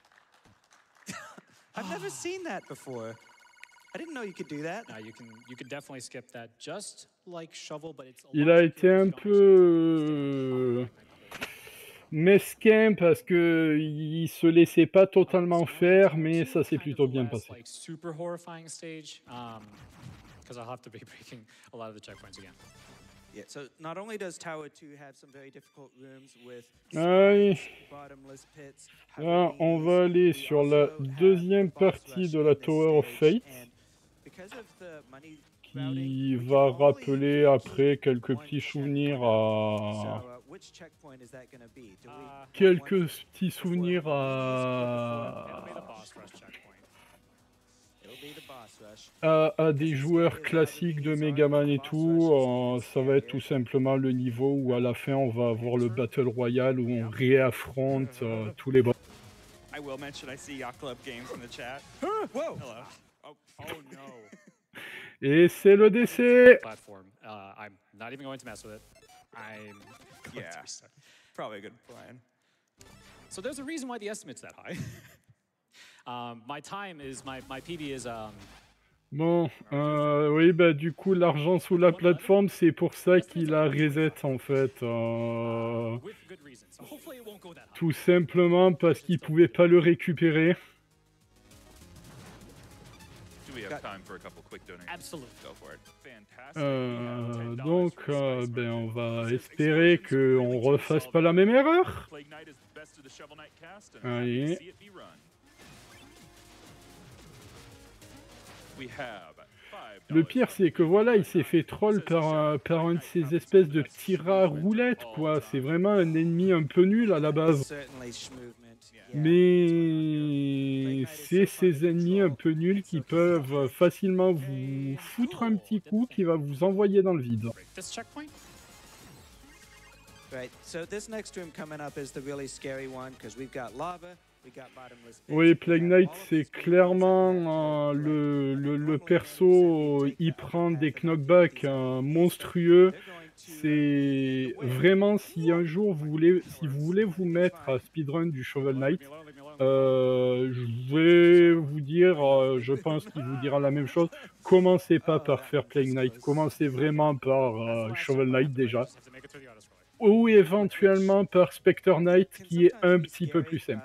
I've never seen that before. I didn't know you could do that. You can definitely skip that, just like Shovel, but it's. Il a été un peu mesquin parce que il se laissait pas totalement faire, mais ça s'est plutôt bien passé. Like super horrifying stage, because I'll have to be breaking a lot of the checkpoints again. Yeah, so not only does Tower 2 have some very difficult rooms with bottomless pits. Là, on va aller sur la deuxième partie de la Tower of Fate, qui va rappeler après quelques petits souvenirs à... à des joueurs classiques de Megaman et tout. Ça va être tout simplement le niveau où à la fin on va avoir le Battle Royale où on réaffronte tous les boss. I will mention I see Yacht Club Games in the chat. Whoa! Hello. Oh no. Et c'est le décès. Platform. I'm not even going to mess with it. I'm going to be stuck. Probably a good plan. So there's a reason why the estimate's that high. My time is my PB is Bon, oui, bah du coup, l'argent sous la plateforme, c'est pour ça qu'il a reset en fait. with good reason. So hopefully it won't go that high. Tout simplement parce qu'il pouvait pas le récupérer. Do we have time for a couple quick donations? Absolutely. Go for it. Fantastic. Donc, ben, on va espérer qu'on refasse pas la même erreur. Plague Knight is the best of the Shovel Knight cast, and Allez. happy to see it be run. We have Le pire, c'est que voilà, il s'est fait troll par un de ces espèces de petits rats roulettes, quoi. C'est vraiment un ennemi un peu nul à la base. Mais c'est ces ennemis un peu nuls qui peuvent facilement vous foutre un petit coup qui va vous envoyer dans le vide. This checkpoint? Right, so this next room coming up is the really scary one because we've got lava, we got bottomless pits, Oui, Plague we got Knight, all of c'est these clairement le perso, il prend des knockbacks monstrueux. C'est vraiment, si un jour vous voulez vous mettre à speedrun du Shovel Knight, je vais vous dire, je pense qu'il vous dira la même chose, commencez pas par faire Plague Knight, commencez vraiment par Shovel Knight déjà. Ou éventuellement par Spectre Knight qui est un petit peu plus simple.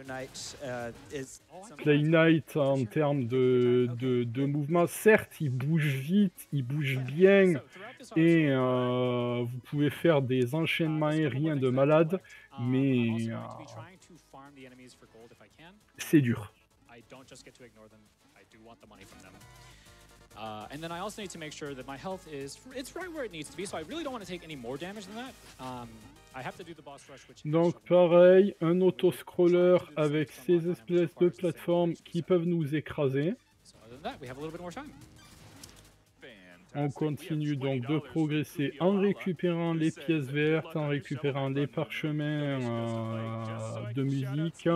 Plague Knight en termes de mouvement, certes il bouge vite, il bouge bien et vous pouvez faire des enchaînements aériens de malade, mais c'est dur. And then I also need to make sure that my health is right where it needs to be, so I really don't want to take any more damage than that. I have to do the boss rush, which Donc pareil, un auto-scroller avec ces espèces de plateformes qui peuvent nous écraser. so other than that, we have a little bit more time. On continue donc de progresser en récupérant les pièces vertes, en récupérant les parchemins de musique.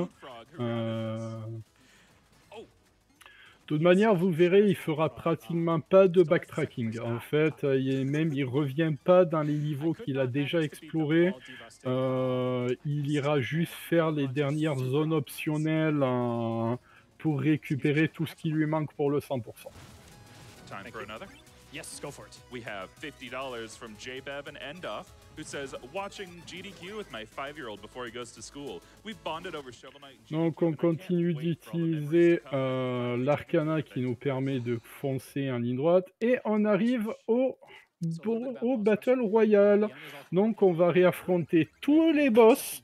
De toute manière, vous verrez, il fera pratiquement pas de backtracking. En fait, il revient pas dans les niveaux qu'il a déjà explorés. Il ira juste faire les dernières zones optionnelles pour récupérer tout ce qui lui manque pour le 100%. Time for another? Yes, go for it. We have $50 from JBev and Endoff, who says, watching GDQ with my 5-year-old before he goes to school. We've bonded over Shovel Knight. Donc on continue d'utiliser l'arcana qui nous permet de foncer en ligne droite. Et on arrive au Battle Royale. Donc on va réaffronter tous les boss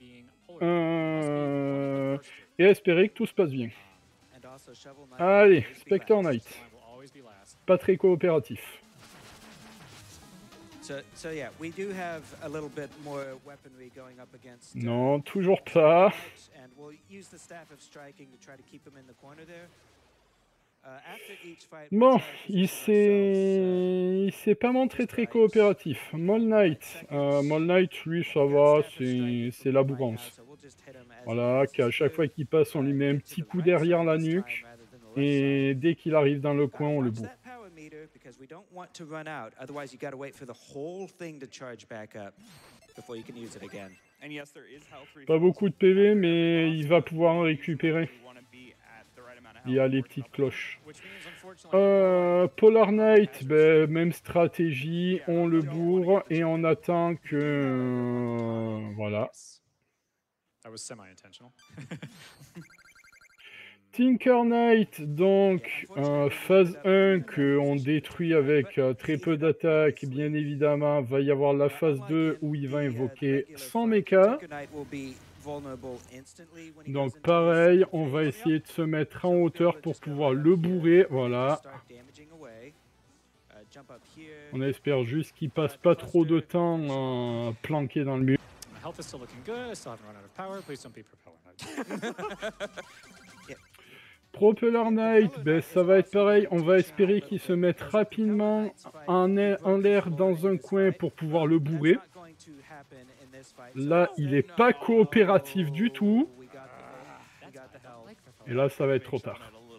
et espérer que tout se passe bien. Allez, Spectre Knight. Pas très coopératif. Non, toujours pas. Bon, il s'est pas montré très coopératif. Mall Knight, lui, ça va, c'est la bourrance. Voilà, qu'à chaque fois qu'il passe, on lui met un petit coup derrière la nuque. Et dès qu'il arrive dans le coin, on le bourre. Pas beaucoup de PV, mais il va pouvoir en récupérer. Il y a les petites cloches. Polar Knight, ben, même stratégie, on le bourre et on attend que... voilà. Tinker Knight, donc phase 1 qu'on détruit avec très peu d'attaques, bien évidemment. Va y avoir la phase 2 où il va invoquer son mecha. Donc pareil, on va essayer de se mettre en hauteur pour pouvoir le bourrer, voilà. On espère juste qu'il passe pas trop de temps planqué dans le mur. Propeller Knight, ben, ça va être pareil, on va espérer qu'il se mette rapidement en l'air dans un coin pour pouvoir le bourrer. Là, il n'est pas coopératif du tout. Et là, ça va être trop tard.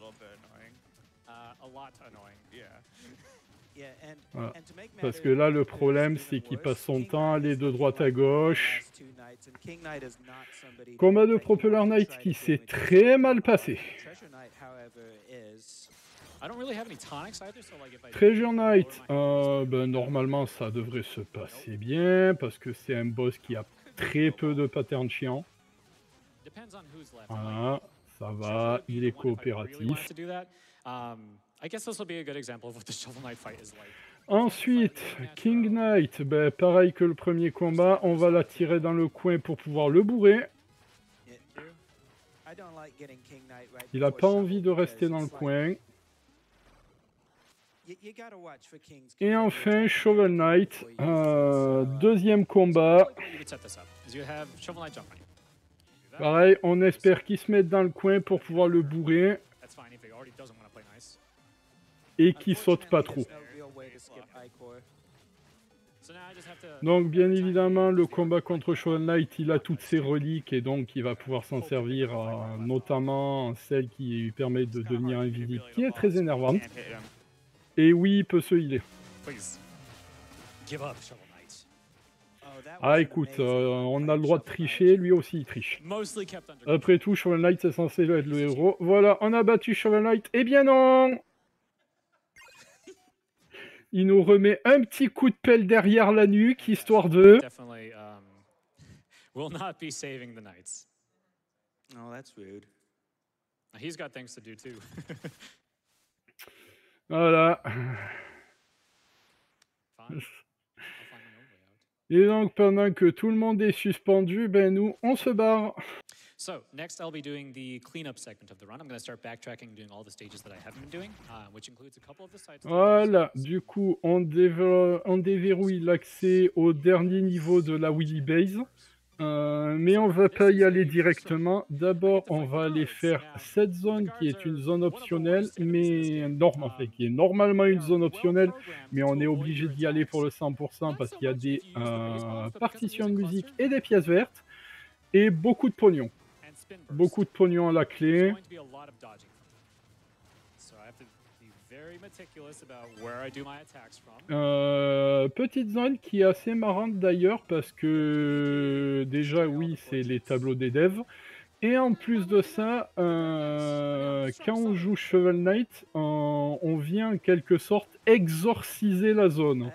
Voilà. Parce que là, le problème, c'est qu'il passe son temps à aller de droite à gauche. Combat de Propeller Knight qui s'est très mal passé. Treasure Knight, ben, normalement, ça devrait se passer bien, parce que c'est un boss qui a très peu de patterns chiants. Voilà, ça va, il est coopératif. Ensuite, King Knight, ben, pareil que le premier combat, on va l'attirer dans le coin pour pouvoir le bourrer. Il n'a pas envie de rester dans le coin. Et enfin, Shovel Knight, deuxième combat. Pareil, on espère qu'il se mette dans le coin pour pouvoir le bourrer. Et qu'il saute pas trop. Donc bien évidemment, le combat contre Shovel Knight, il a toutes ses reliques et donc il va pouvoir s'en servir, notamment celle qui lui permet de devenir invisible, qui est très énervante. Et oui, il peut se healer. Ah écoute, on a le droit de tricher, lui aussi il triche. Après tout, Shovel Knight c'est censé être le héros. Voilà, on a battu Shovel Knight. Eh bien non! Il nous remet un petit coup de pelle derrière la nuque, histoire de... will not be saving the knights. Oh, that's rude. He's got things to do too. Voilà. Et donc, pendant que tout le monde est suspendu, ben nous, on se barre. So, next I'll be doing the cleanup segment of the run. I'm going to start backtracking and doing all the stages that I haven't been doing, which includes a couple of the side stages. Voilà, du coup, on déverrouille l'accès au dernier niveau de la Willy Base. Mais on va pas y aller directement. D'abord, on va aller faire cette zone qui est une zone optionnelle, mais qui est normalement une zone optionnelle, mais on est obligé d'y aller pour le 100% parce qu'il y a des partitions de musique et des pièces vertes et beaucoup de pognon. Beaucoup de pognon à la clé. Petite zone qui est assez marrante d'ailleurs parce que déjà oui c'est les tableaux des devs et en plus de ça quand on joue Shovel Knight on vient en quelque sorte exorciser la zone.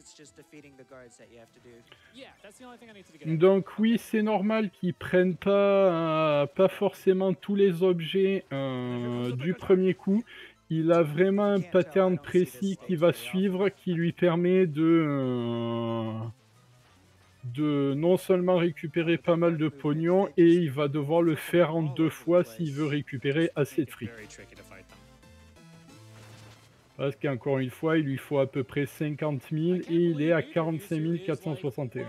Donc oui c'est normal qu'ils prennent pas forcément tous les objets du premier coup. Il a vraiment un pattern précis qui va suivre, qui lui permet de non seulement récupérer pas mal de pognon, et il va devoir le faire en 2 fois s'il veut récupérer assez de fric. Parce qu'encore une fois, il lui faut à peu près 50 000 et il est à 45 461.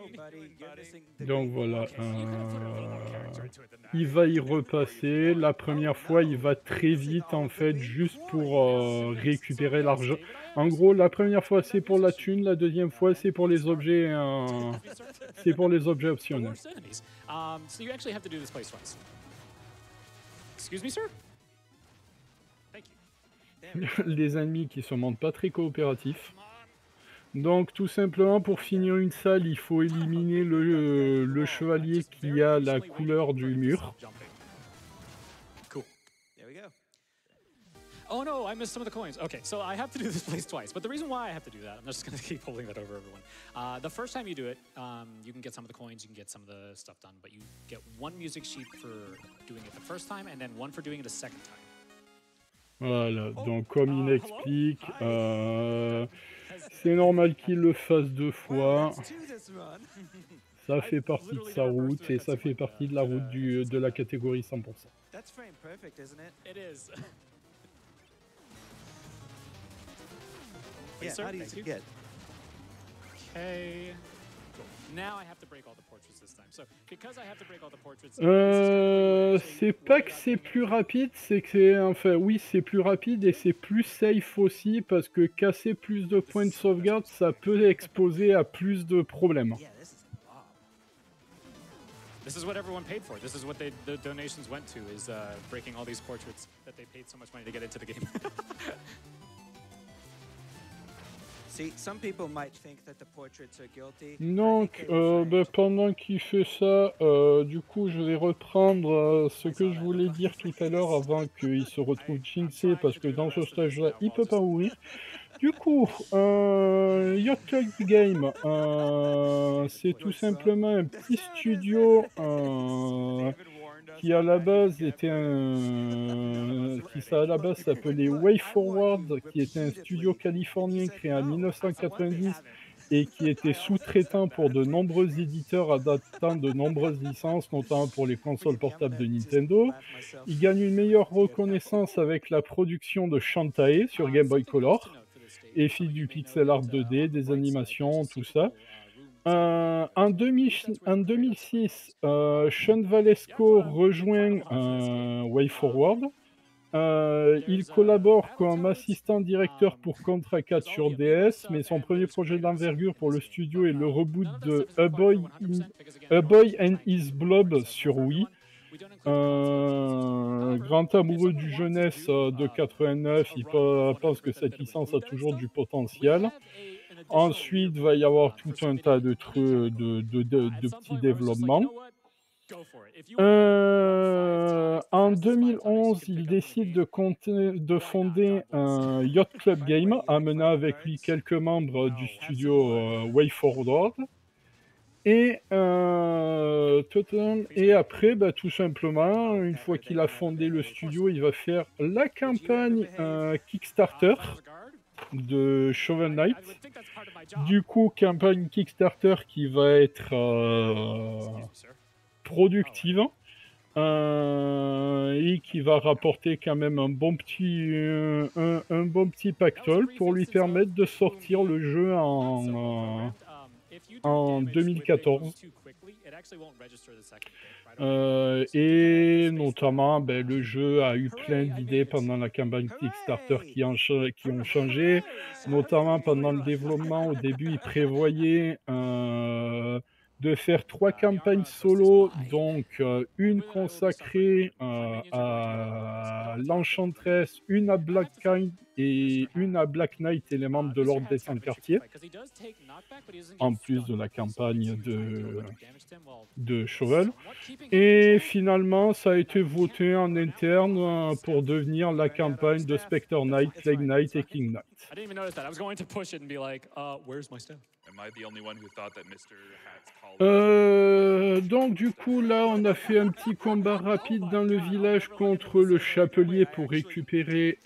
Donc voilà, il va y repasser. La première fois, il va très vite en fait, juste pour récupérer l'argent. En gros, la première fois, c'est pour la thune, la deuxième fois, c'est pour les objets, c'est pour les objets optionnels. So you actually have to do this place twice. Excuse me, sir? Thank you. Les ennemis qui se montrent pas très coopératifs. Donc tout simplement pour finir une salle, il faut éliminer le chevalier qui a la couleur du mur. Cool. There we go. Oh no, I missed some of the coins. Okay, so I have to do this place twice. But the reason why I have to do that, I'm just going to keep holding that over everyone. The first time you do it, you can get some of the coins, you can get some of the stuff done, but you get one music sheet for doing it the first time and then one for doing it a second time. Voilà, donc comme il explique, c'est normal qu'il le fasse 2 fois. Ça fait partie de sa route et ça fait partie de la route de la catégorie 100%. That's frame perfect, isn't it? It is. Yeah, sir, how do you thank you. get? Okay. Cool. Now I have to break all the portraits this time. So because I have to break all the portraits. C'est pas que c'est plus rapide, c'est que c'est, enfin oui, c'est plus rapide et c'est plus safe aussi parce que casser plus de points de sauvegarde, ça peut exposer à plus de problèmes. Yeah, this is wow. This is what everyone paid for. This is what the donations went to, is breaking all these portraits that they paid so much money to get into the game. See, some people might think that the portraits are guilty. Donc, pendant qu'il fait ça, du coup, je vais reprendre ce que je voulais dire tout à l'heure avant qu'il se retrouve Jinsei, parce que dans ce stage-là, il peut pas mourir. Du coup, Yacht Club Game, c'est tout simplement un petit studio qui à la base était s'appelait WayForward, qui était un studio californien créé en 1990 et qui était sous-traitant pour de nombreux éditeurs adaptant de nombreuses licences, notamment pour les consoles portables de Nintendo. Il gagne une meilleure reconnaissance avec la production de Shantae sur Game Boy Color, et fit du pixel art 2D, des animations, tout ça. En 2006, Sean Valesco rejoint WayForward. Il collabore comme assistant directeur pour Contra 4 sur DS, mais son premier projet d'envergure pour le studio est le reboot de A Boy and His Blob sur Wii. Grand amoureux du jeunesse de 89, il pense que cette licence a toujours du potentiel. Ensuite, il va y avoir tout un tas de trucs, de petits développements. En 2011, il décide de fonder un Yacht Club Game, amenant avec lui quelques membres du studio WayForward. Et après, tout simplement, une fois qu'il a fondé le studio, il va faire la campagne Kickstarter de Shovel Knight. Du coup, campagne Kickstarter qui va être productive et qui va rapporter quand même un bon petit pactole pour lui permettre de sortir le jeu en 2014. Et notamment, le jeu a eu plein d'idées pendant la campagne Kickstarter qui ont changé. Notamment pendant le développement, au début, il prévoyait de faire 3 campagnes solo, donc une consacrée à l'Enchantress, une à Black Knight et une à Black Knight et les membres de l'Ordre des 100 quartiers, en plus de la campagne de Shovel. Et finalement, ça a été voté en interne pour devenir la campagne de Spectre Knight, Plague Knight et King Knight. I didn't even notice that. I was going to push it and be like, where's my staff? Am I the only one who thought that Mr. Hat's called? Donc du coup là on a fait un petit combat rapide dans le village contre le chapelier pour récupérer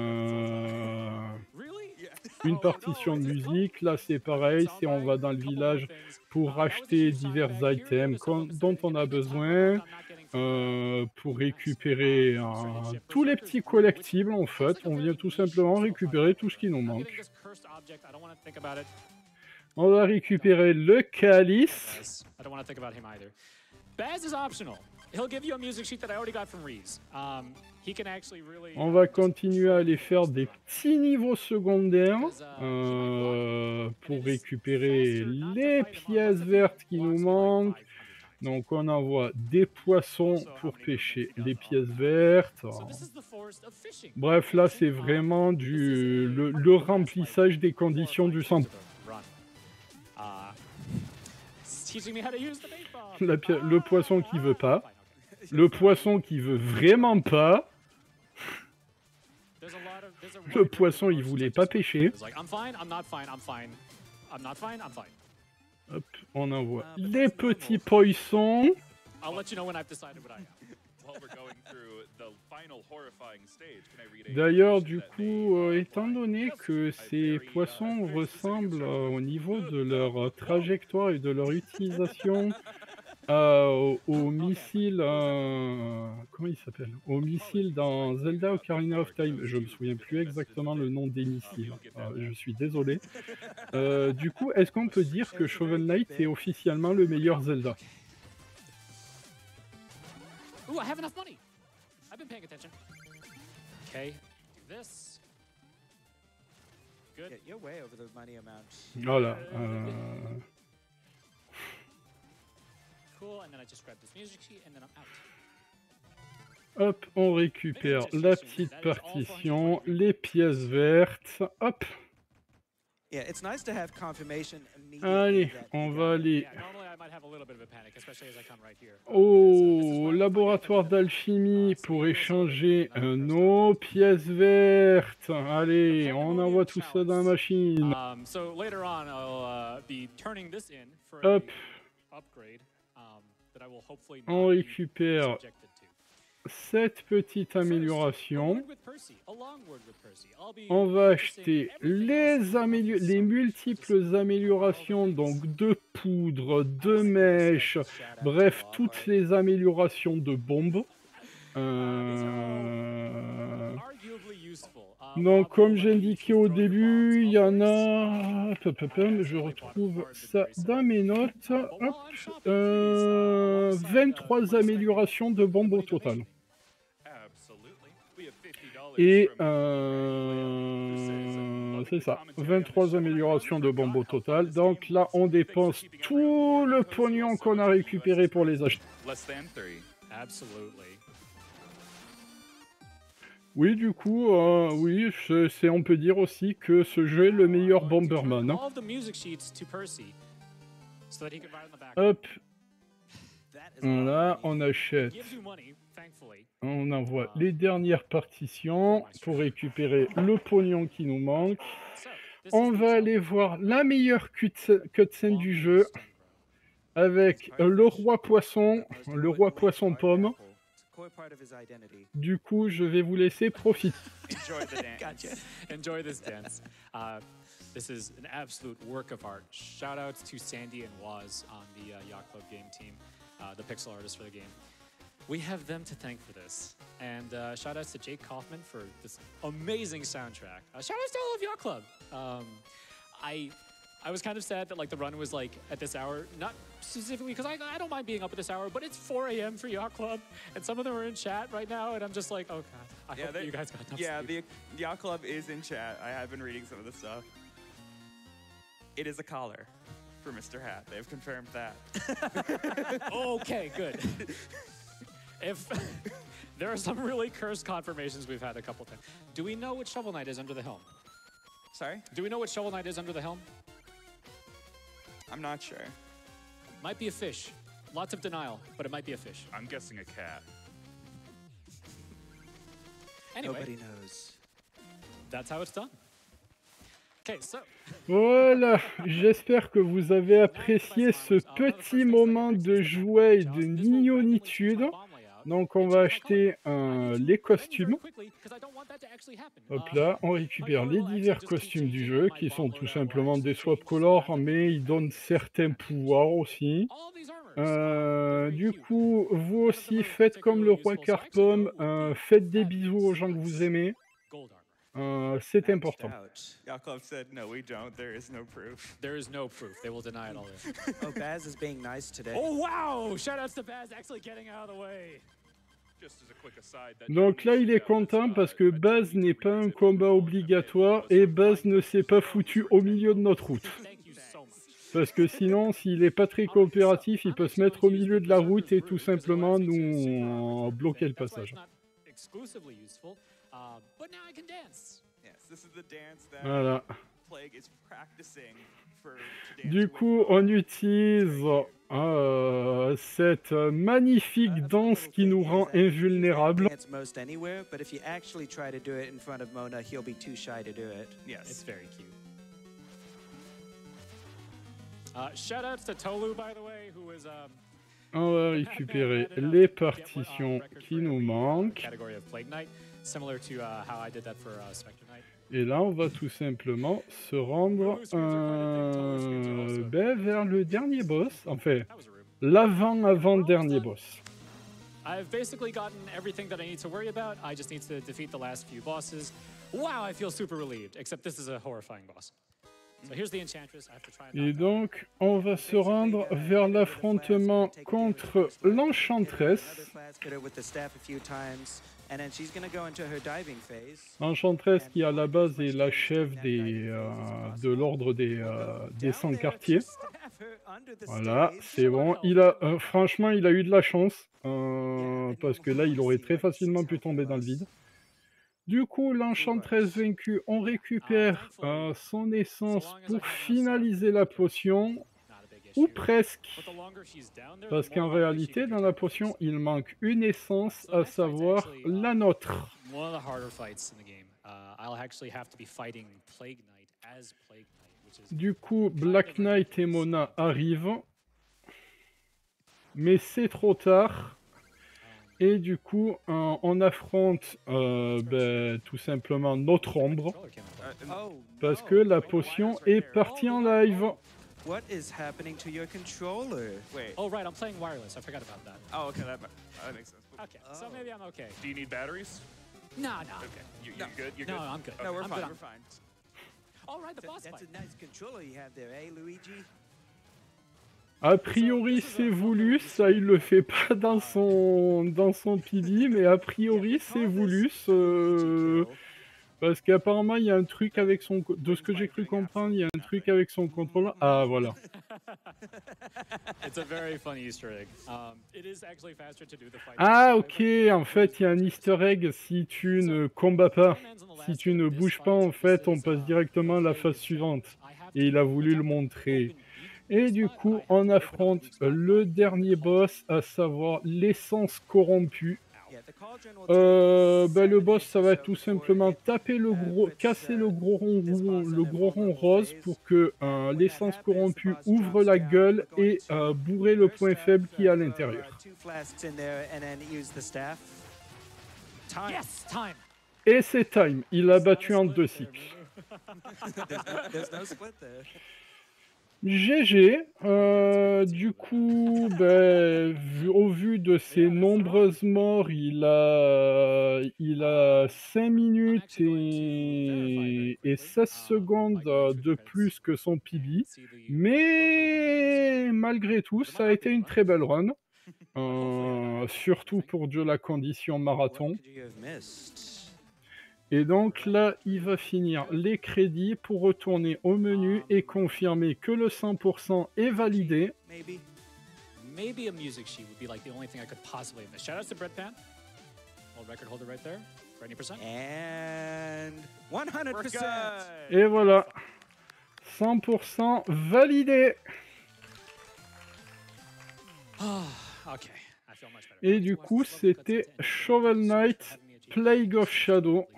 une partition de musique. Là c'est pareil, on va dans le village pour acheter divers items dont on a besoin, pour récupérer tous les petits collectibles en fait. On vient tout simplement récupérer tout ce qui nous manque. On va récupérer le calice. I don't want to think about him either. Baz is optional. He'll give you a music sheet that I already got from Reese. He can actually really. On va continuer à aller faire des petits niveaux secondaires pour récupérer les pièces vertes qui nous manquent. Donc on envoie des poissons pour pêcher les pièces vertes. Bref, là c'est vraiment le remplissage des conditions du centre. Le poisson qui veut pas. Le poisson qui veut vraiment pas. Le poisson il voulait pas pêcher. Hop, on envoie les petits poissons. D'ailleurs, du coup, étant donné que ces poissons ressemblent au niveau de leur trajectoire et de leur utilisation au missile, comment il s'appelle? Au missile dans Zelda Ocarina of Time. Je me souviens plus exactement le nom des missiles. Je suis désolé. Du coup, est-ce qu'on peut dire que Shovel Knight est officiellement le meilleur Zelda? Ooh, I have enough money. I've been paying attention. Okay, do this. Good. Yeah, you're way over the money amount. Voilà. Cool, and then I just grab this music sheet and then I'm out. Hop, on récupère la petite partition, les pièces vertes. Hop. Yeah, it's nice to have confirmation Allez, on va aller Yeah, normally I might have a little bit of a panic, especially as I come right here. au laboratoire d'alchimie pour échanger nos pièces vertes. Allez, on envoie tout ça dans la machine. So later on, I'll be turning this in for Hop, an upgrade that I will hopefully on not be récupère subjected to. cette petite amélioration. With Percy, a long word with Percy. I'll be On va acheter purchasing everything else les multiples améliorations, donc de poudre, de mèche, bref, toutes les améliorations de bombes. arguably useful. Donc, comme j'ai indiqué au début, il y en a... Je retrouve ça dans mes notes. Hop, 23 améliorations de bombes au total. Et c'est ça, 23 améliorations de bombes au total. Donc là, on dépense tout le pognon qu'on a récupéré pour les acheter. Absolutely. Oui, du coup, oui, on peut dire aussi que ce jeu est le meilleur Bomberman. Hein. All of the music sheets to Percy so that he can write on the back. Hop, That is a lot of là, money. on achète. Gives you money, thankfully. On envoie les dernières partitions pour récupérer le pognon qui nous manque. So, this On is va aller voir la meilleure cutscene du jeu avec le roi poisson pomme. It's a core part of his identity. Du coup, je vais vous laisser profiter. Enjoy the dance. Gotcha. Enjoy this dance. This is an absolute work of art. Shout outs to Sandy and Waz on the Yacht Club game team, the pixel artists for the game. We have them to thank for this. And shout outs to Jake Kaufman for this amazing soundtrack. Shout outs to all of Yacht Club. I was kind of sad that like the run was like at this hour, not specifically because I don't mind being up at this hour, but it's 4 a.m. for Yacht Club, and some of them are in chat right now, and I'm just like, oh god, I hope that you guys got enough sleep. The Yacht Club is in chat. I have been reading some of the stuff. It is a collar for Mr. Hat. They've confirmed that. Okay, good. If there are some really cursed confirmations we've had a couple times. Do we know what Shovel Knight is under the helm? Sorry? Do we know what Shovel Knight is under the helm? I'm not sure. Might be a fish. Lots of denial, but it might be a fish. I'm guessing a cat. Anyway, Nobody knows. that's how it's done. Okay, so Voilà, j'espère que vous avez apprécié ce petit moment de jouet et de mignonitude. Donc on va acheter les costumes. Hop là, on récupère les divers costumes du jeu qui sont tout simplement des swap colors, mais ils donnent certains pouvoirs aussi. Du coup, vous aussi faites comme le roi Carpom, faites des bisous aux gens que vous aimez. c'est important. Yakov said, no, we don't. There is no proof. There is no proof. They will deny it all. Oh, Baz is being nice today. Oh, wow! Shoutouts to Baz actually getting out of the way. Donc là, il est content parce que Baz n'est pas un combat obligatoire et Baz ne s'est pas foutu au milieu de notre route. Parce que sinon, s'il n'est pas très coopératif, il peut se mettre au milieu de la route et tout simplement nous bloquer le passage. Voilà. Du coup, on utilise cette magnifique danse qui nous rend invulnérables. It's very cute. Shoutouts to Tolu, by the way, who is On va récupérer les partitions qui nous manquent. category of Plague Knight, similar to how I did that for Spectre Knight. Et là, on va tout simplement se rendre vers le dernier boss. Enfin, That was rude. l'avant-avant-dernier boss. I've basically gotten everything that I need to worry about. I just need to defeat the last few bosses. Wow, I feel super relieved, except this is a horrifying boss. So here's the Enchantress. I have to try and Et knock donc, on va se rendre vers l'affrontement contre l'Enchantress. L'Enchantress qui à la base est la chef de l'ordre des 100 quartiers. Voilà, c'est bon. Franchement, il a eu de la chance. Parce que là, il aurait très facilement pu tomber dans le vide. Du coup, l'Enchantress vaincue, on récupère son essence pour finaliser la potion. not a big Ou issue. presque. But the longer she's down there, Parce the more qu'en harder she réalité, can dans get la to potion, il manque une essence, à savoir la nôtre. one of the harder fights in the game. I'll actually have to be fighting Plague Knight as Plague Knight, which is Du coup, Black Knight et Mona arrivent. Mais c'est trop tard. Et du coup, on affronte tout simplement notre ombre. controller came out. Parce que la potion est partie en live. What is happening to your controller? Wait. Oh right, I'm playing wireless. I forgot about that. Oh, okay, that makes sense. Okay, so maybe I'm okay. Do you need batteries? No. Okay. You good? You're No, good? I'm good. No, we're I'm fine. good. We're fine. All right, the boss That's fight. a nice controller you have there, eh, Luigi? A priori, c'est voulu. Ça, il le fait pas dans son PB. Mais a priori, c'est voulu. Parce qu'apparemment, il y a un truc avec son... De ce que j'ai cru comprendre, il y a un truc avec son contrôleur. Ah, voilà. It's a very funny Easter egg. It is actually faster to do the fight. Ah, ok. En fait, il y a un easter egg. Si tu ne combats pas, si tu ne bouges pas, en fait, on passe directement à la phase suivante. Et il a voulu le montrer. Et du coup, on affronte le dernier boss, à savoir l'essence corrompue. Le boss, ça va être tout simplement casser le gros rond rose pour que l'essence corrompue ouvre la gueule et bourrer le point faible qui est à l'intérieur. Yes, time. Et c'est time, il a battu en 2 cycles. There's no split there. GG, du coup, au vu de ses nombreuses morts, il a 5 minutes et 16 secondes de plus que son PB. Mais malgré tout, ça a été une très belle run. Surtout pour de la condition marathon. What could you have missed? Et donc là, il va finir les crédits pour retourner au menu et confirmer que le 100% est validé. Maybe. Maybe a music sheet would be like the only thing I could possibly have missed. Shout out to Brett Pan. World record holder right there. For 90%. And We're 100%. good. Et voilà, 100% validé. Okay, I feel much better. Et du coup, c'était Shovel Knight, Plague of Shadow.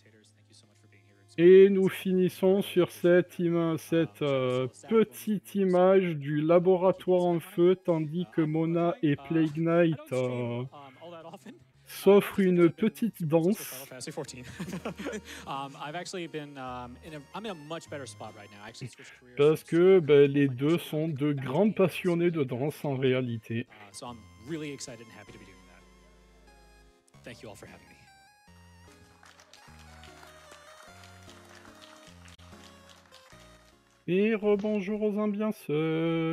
Et nous finissons sur cette petite image du laboratoire en feu, tandis que Mona et Plague Knight s'offrent une petite danse. Parce que les deux sont de grands passionnés de danse en réalité. So I'm really excited and happy to be doing that. Thank you all for having me. Et rebonjour aux ambianceurs.